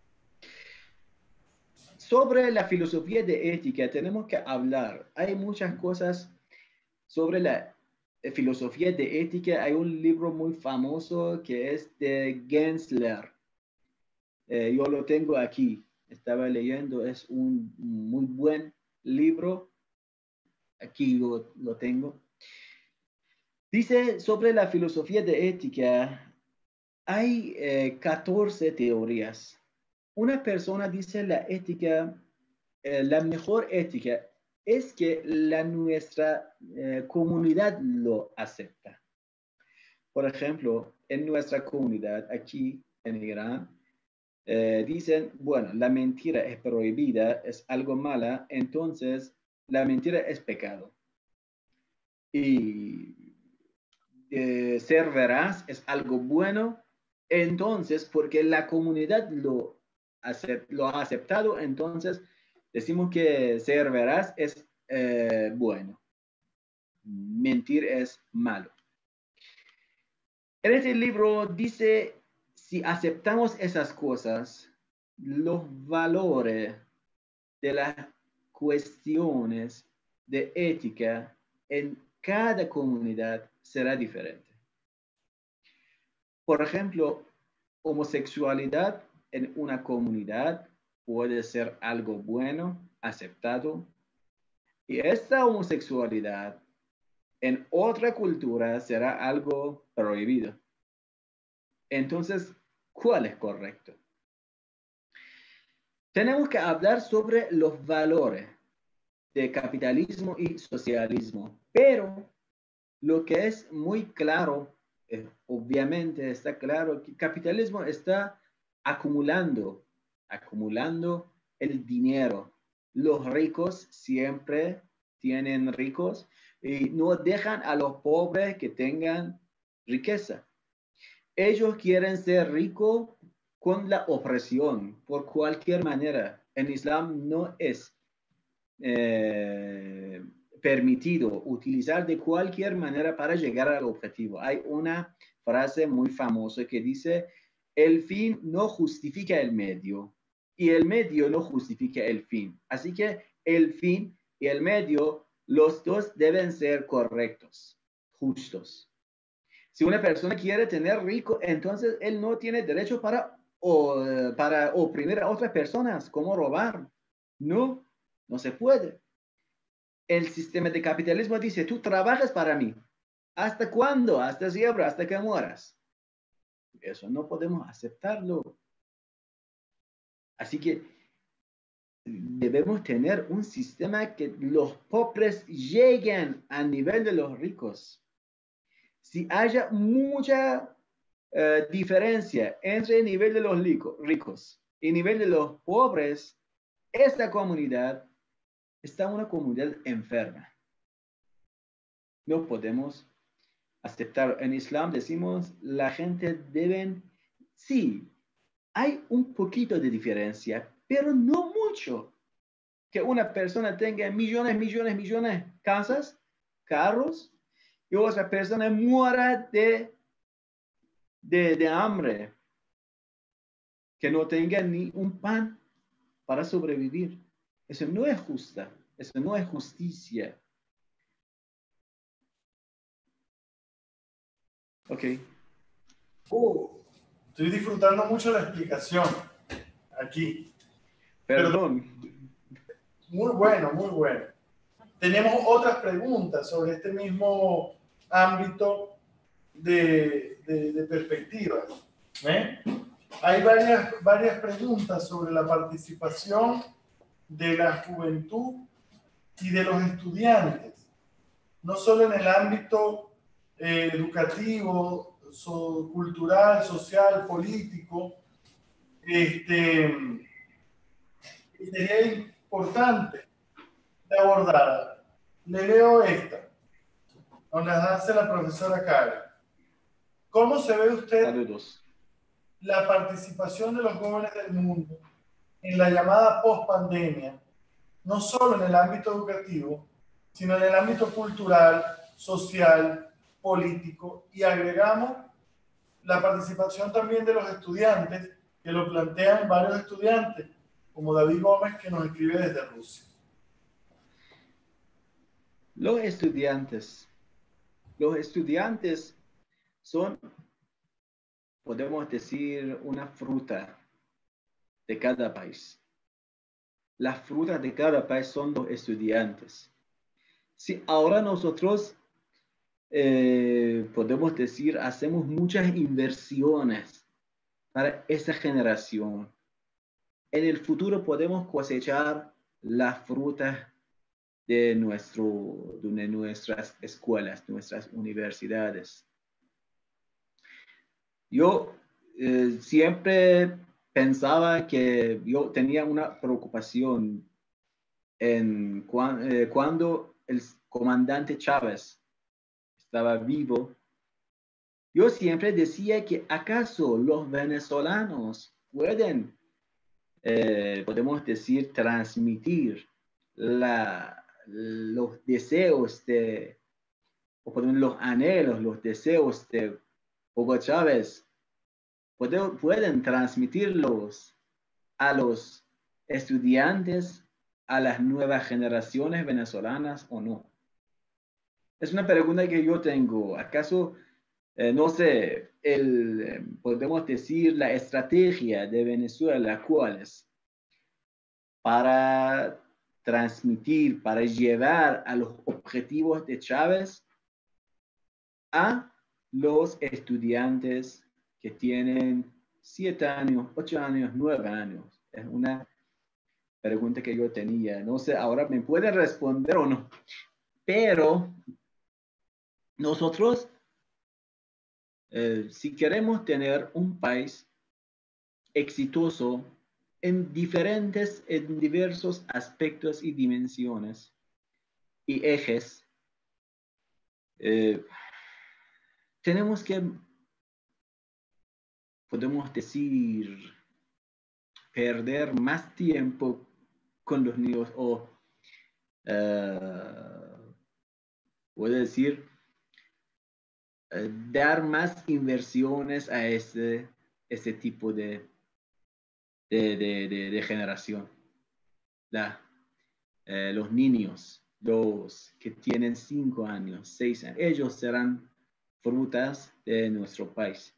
S2: Sobre la filosofía de ética tenemos que hablar. Hay muchas cosas sobre la eh, filosofía de ética. Hay un libro muy famoso que es de Gensler. Eh, yo lo tengo aquí. Estaba leyendo. Es un muy buen libro. Aquí lo, lo tengo. Dice sobre la filosofía de ética, hay eh, catorce teorías. Una persona dice la ética, eh, la mejor ética es que la nuestra eh, comunidad lo acepta. Por ejemplo, en nuestra comunidad aquí en Irán, eh, dicen, bueno, la mentira es prohibida, es algo mala, entonces la mentira es pecado. Y eh, ser veraz es algo bueno, entonces, porque la comunidad lo, acept, lo ha aceptado, entonces decimos que ser veraz es eh, bueno, mentir es malo. En este libro dice, si aceptamos esas cosas, los valores de las cuestiones de ética en cada comunidad será diferente. Por ejemplo, homosexualidad en una comunidad puede ser algo bueno, aceptado, y esta homosexualidad en otra cultura será algo prohibido. Entonces, ¿cuál es correcto? Tenemos que hablar sobre los valores de capitalismo y socialismo, pero lo que es muy claro, eh, obviamente está claro que el capitalismo está acumulando, acumulando el dinero. Los ricos siempre tienen ricos y no dejan a los pobres que tengan riqueza. Ellos quieren ser ricos con la opresión, por cualquier manera. En Islam no es eh, permitido utilizar de cualquier manera para llegar al objetivo. Hay una frase muy famosa que dice, el fin no justifica el medio y el medio no justifica el fin. Así que el fin y el medio, los dos deben ser correctos, justos. Si una persona quiere tener rico, entonces él no tiene derecho para, o, para oprimir a otras personas, como robar. No, no se puede. el sistema de capitalismo dice, tú trabajas para mí. ¿Hasta cuándo? Hasta siempre, hasta que mueras. Eso no podemos aceptarlo. Así que debemos tener un sistema que los pobres lleguen al nivel de los ricos. Si haya mucha uh, diferencia entre el nivel de los ricos y el nivel de los pobres, esta comunidad está una comunidad enferma. No podemos aceptar. En Islam decimos, la gente deben, sí, hay un poquito de diferencia, pero no mucho. Que una persona tenga millones, millones, millones de casas, carros, y otra persona muera de, de, de hambre, que no tenga ni un pan para sobrevivir. Eso no es justa, eso no es justicia. Ok.
S1: Uh, estoy disfrutando mucho la explicación aquí.
S2: Perdón.
S1: Pero, muy bueno, muy bueno. Tenemos otras preguntas sobre este mismo ámbito de, de, de perspectivas. ¿Eh? Hay varias, varias preguntas sobre la participación de la juventud y de los estudiantes, no solo en el ámbito eh, educativo, so, cultural, social, político. Este, sería importante de abordar. Le leo esta, donde hace la profesora Karen. ¿Cómo se ve usted
S2: Saludos.
S1: la participación de los jóvenes del mundo en la llamada post-pandemia, no solo en el ámbito educativo, sino en el ámbito cultural, social, político, y agregamos la participación también de los estudiantes, que lo plantean varios estudiantes, como David Gómez, que nos escribe desde Rusia?
S2: Los estudiantes, los estudiantes son, podemos decir, una fruta de cada país. Las frutas de cada país son los estudiantes. Si ahora nosotros eh, podemos decir, hacemos muchas inversiones para esa generación, en el futuro podemos cosechar las frutas de, nuestro, de nuestras escuelas, nuestras universidades. Yo eh, siempre pensaba que yo tenía una preocupación en cuan, eh, cuando el comandante Chávez estaba vivo. Yo siempre decía que acaso los venezolanos pueden, eh, podemos decir, transmitir la, los deseos de, o podemos, los anhelos, los deseos de Hugo Chávez, pueden, pueden transmitirlos a los estudiantes, a las nuevas generaciones venezolanas o no. Es una pregunta que yo tengo. ¿Acaso, eh, no sé, el, eh, podemos decir la estrategia de Venezuela, cuál es? Para transmitir, para llevar a los objetivos de Chávez a los estudiantes que tienen siete años, ocho años, nueve años. Es una pregunta que yo tenía. No sé, ahora me pueden responder o no. Pero nosotros, eh, si queremos tener un país exitoso en diferentes, en diversos aspectos y dimensiones y ejes, eh, tenemos que, podemos decir, perder más tiempo con los niños o, uh, puedo decir, uh, dar más inversiones a ese, ese tipo de, de, de, de, de generación. La, uh, los niños, los que tienen cinco años, seis años, ellos serán frutas de nuestro país.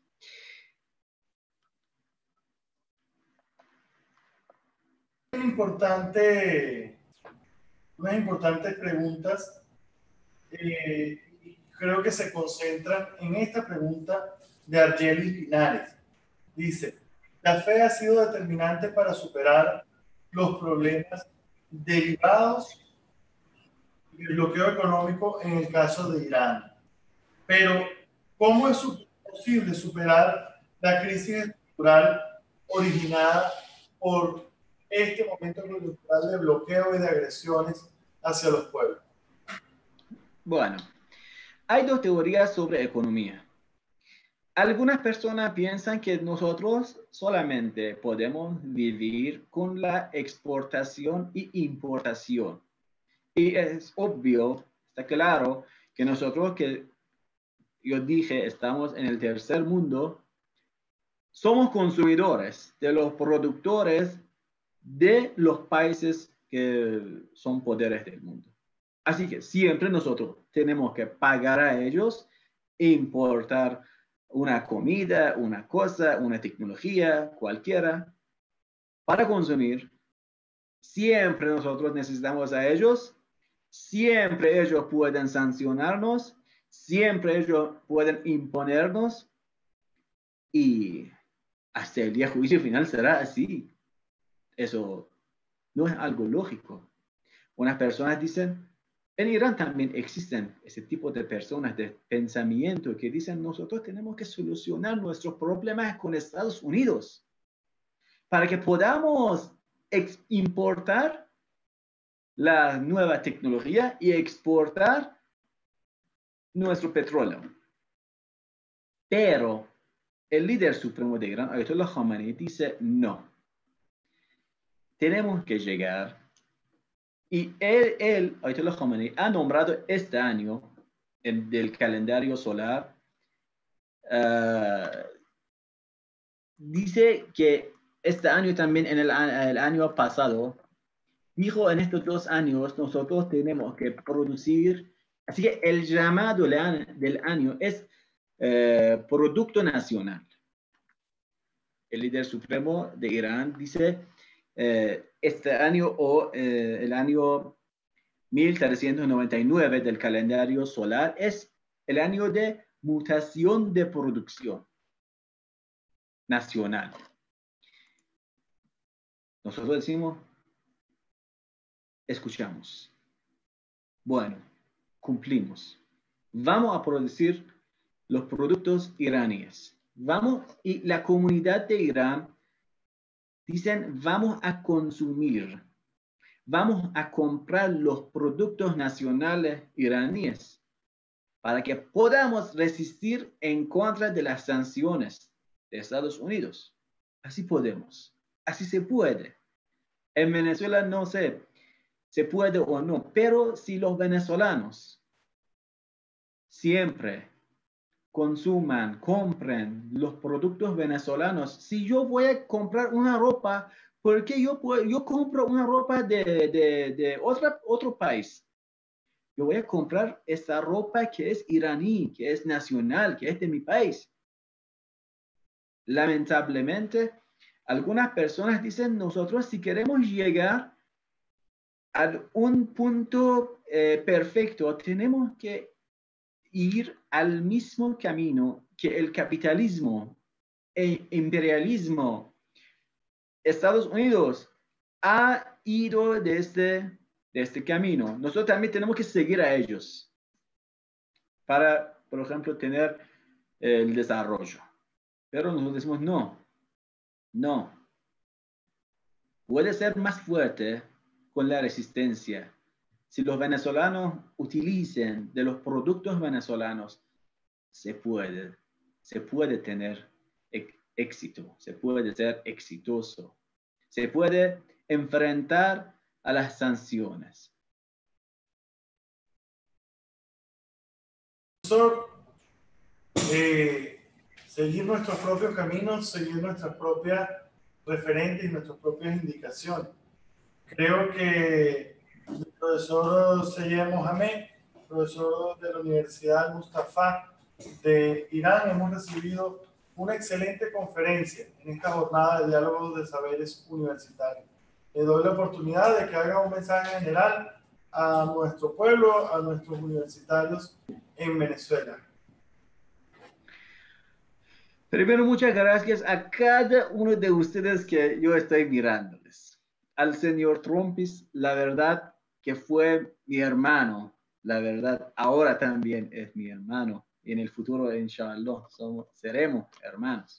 S1: Es importante unas importantes preguntas. Eh, y creo que se concentran en esta pregunta de Argelis Linares. Dice, la fe ha sido determinante para superar los problemas derivados del bloqueo económico en el caso de Irán. Pero, ¿cómo es posible superar la crisis estructural originada por este momento coyuntural de bloqueo y de agresiones hacia los pueblos?
S2: Bueno, hay dos teorías sobre economía. Algunas personas piensan que nosotros solamente podemos vivir con la exportación y importación. Y es obvio, está claro, que nosotros, que yo dije, estamos en el tercer mundo, somos consumidores de los productores de los países que son poderes del mundo. Así que siempre nosotros tenemos que pagar a ellos e importar una comida, una cosa, una tecnología, cualquiera, para consumir. Siempre nosotros necesitamos a ellos, siempre ellos pueden sancionarnos, siempre ellos pueden imponernos y hasta el día juicio final será así. Eso no es algo lógico. Unas personas dicen, en Irán también existen ese tipo de personas de pensamiento que dicen, nosotros tenemos que solucionar nuestros problemas con Estados Unidos para que podamos importar la nueva tecnología y exportar nuestro petróleo. Pero el líder supremo de Irán, Ayatollah Khamenei, dice no. Tenemos que llegar. Y él, él Ayatollah Khamenei, ha nombrado este año en, del calendario solar. Uh, dice que este año también, en el, el año pasado, dijo en estos dos años nosotros tenemos que producir. Así que el llamado del año es eh, Producto Nacional. El líder supremo de Irán dice eh, este año o eh, el año mil trescientos noventa y nueve del calendario solar es el año de mutación de producción nacional. Nosotros decimos, escuchamos. Bueno, cumplimos. Vamos a producir los productos iraníes. Vamos, y la comunidad de Irán dicen, vamos a consumir, vamos a comprar los productos nacionales iraníes para que podamos resistir en contra de las sanciones de Estados Unidos. Así podemos, así se puede. En Venezuela no sé, se puede o no, pero si los venezolanos siempre consuman, compren los productos venezolanos, si yo voy a comprar una ropa, ¿por qué yo, yo compro una ropa de, de, de otra, otro país? Yo voy a comprar esta ropa que es iraní, que es nacional, que es de mi país. Lamentablemente, algunas personas dicen, nosotros si queremos llegar a un punto eh, perfecto, tenemos que ir al mismo camino que el capitalismo e imperialismo. Estados Unidos ha ido desde, de este camino. Nosotros también tenemos que seguir a ellos para, por ejemplo, tener el desarrollo. Pero nosotros decimos no, no. Puede ser más fuerte con la resistencia. Si los venezolanos utilizan de los productos venezolanos, se puede, se puede tener éxito, se puede ser exitoso, se puede enfrentar a las sanciones.
S1: Profesor, eh, seguir nuestros propios caminos, seguir nuestras propias referentes y nuestras propias indicaciones. Creo que el profesor Seyed Mohamed, profesor de la Universidad Al-Mustafa de Irán, hemos recibido una excelente conferencia en esta jornada de diálogos de saberes universitarios. Le doy la oportunidad de que haga un mensaje general a nuestro pueblo, a nuestros universitarios en Venezuela.
S2: Primero, muchas gracias a cada uno de ustedes que yo estoy mirándoles. Al señor Trumpis, la verdad que fue mi hermano, la verdad ahora también es mi hermano. Y en el futuro, inshallah, somos, seremos hermanos.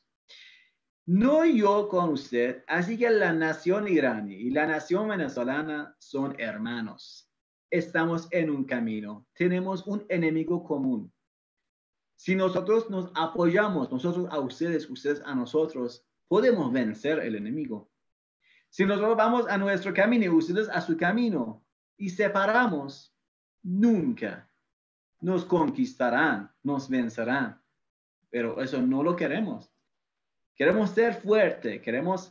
S2: No yo con usted, así que la nación iraní y la nación venezolana son hermanos. Estamos en un camino, tenemos un enemigo común. Si nosotros nos apoyamos, nosotros a ustedes, ustedes a nosotros, podemos vencer el enemigo. Si nosotros vamos a nuestro camino y ustedes a su camino y separamos, nunca nos conquistarán, nos vencerán. Pero eso no lo queremos. Queremos ser fuertes, queremos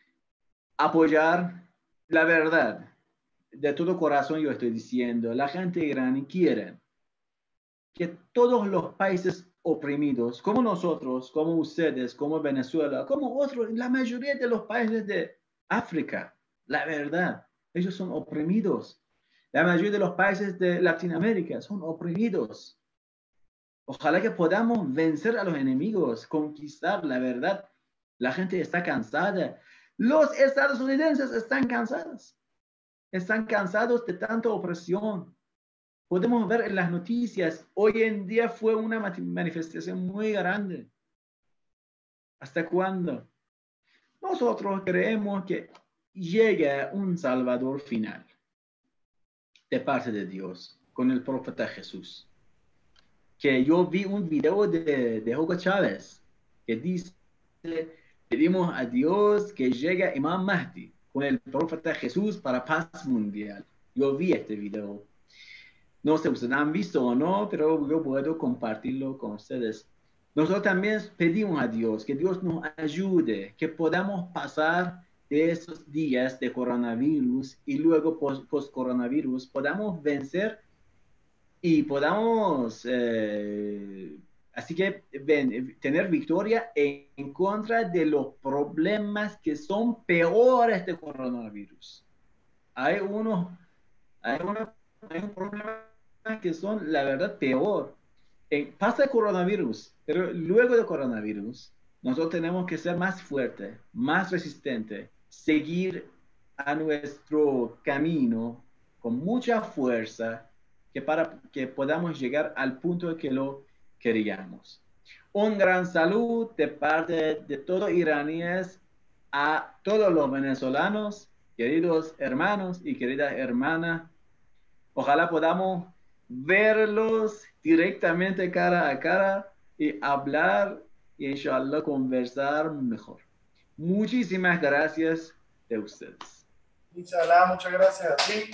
S2: apoyar la verdad. De todo corazón yo estoy diciendo, la gente iraní quiere que todos los países oprimidos, como nosotros, como ustedes, como Venezuela, como otros, la mayoría de los países de África, la verdad, ellos son oprimidos. La mayoría de los países de Latinoamérica son oprimidos. Ojalá que podamos vencer a los enemigos, conquistar la verdad. La gente está cansada. Los estadounidenses están cansados. Están cansados de tanta opresión. Podemos ver en las noticias, hoy en día fue una manifestación muy grande. ¿Hasta cuándo? Nosotros creemos que llega un Salvador final de parte de Dios con el profeta Jesús. Que yo vi un video de, de Hugo Chávez que dice, pedimos a Dios que llegue Imam Mahdi con el profeta Jesús para paz mundial. Yo vi este video. No sé si ustedes han visto o no, pero yo puedo compartirlo con ustedes. Nosotros también pedimos a Dios que Dios nos ayude, que podamos pasar de esos días de coronavirus y luego post-coronavirus, podamos vencer y podamos, eh, así que ven, tener victoria en, en contra de los problemas que son peores de coronavirus. Hay unos, hay unos, hay un problema que son, la verdad, peor. Eh, pasa el coronavirus, pero luego del coronavirus, nosotros tenemos que ser más fuertes, más resistentes, seguir a nuestro camino con mucha fuerza, que para que podamos llegar al punto que lo queríamos. Un gran saludo de parte de todos iraníes a todos los venezolanos, queridos hermanos y queridas hermanas. Ojalá podamos verlos directamente cara a cara y hablar y inshallah conversar mejor. Muchísimas gracias de ustedes.
S1: Inshallah, muchas gracias a ti.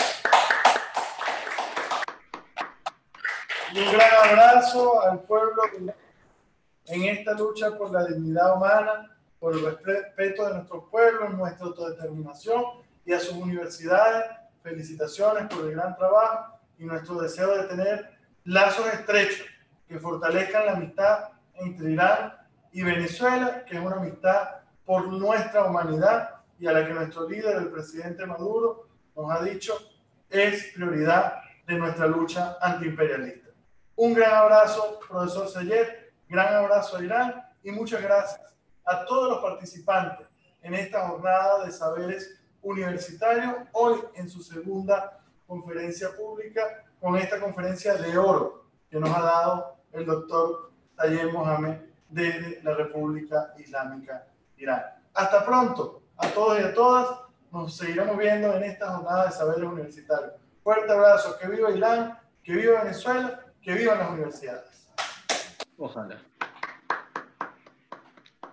S1: Y un gran abrazo al pueblo en esta lucha por la dignidad humana, por el respeto de nuestro pueblo, nuestra autodeterminación y a sus universidades. Felicitaciones por el gran trabajo y nuestro deseo de tener lazos estrechos que fortalezcan la amistad entre Irán y Venezuela, que es una amistad por nuestra humanidad y a la que nuestro líder, el presidente Maduro, nos ha dicho es prioridad de nuestra lucha antiimperialista. Un gran abrazo, profesor Sayed, gran abrazo a Irán y muchas gracias a todos los participantes en esta jornada de saberes universitarios, hoy en su segunda conferencia pública, con esta conferencia de oro que nos ha dado el doctor Tayeb Mohamed desde la República Islámica Irán. Hasta pronto a todos y a todas, nos seguiremos viendo en esta jornada de saberes universitarios. Fuerte abrazo, que viva Irán, que viva Venezuela, que vivan las universidades.
S2: Ojalá.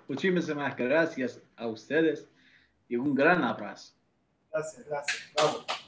S2: Muchísimas gracias a ustedes y un gran abrazo.
S1: Gracias, gracias. Vamos.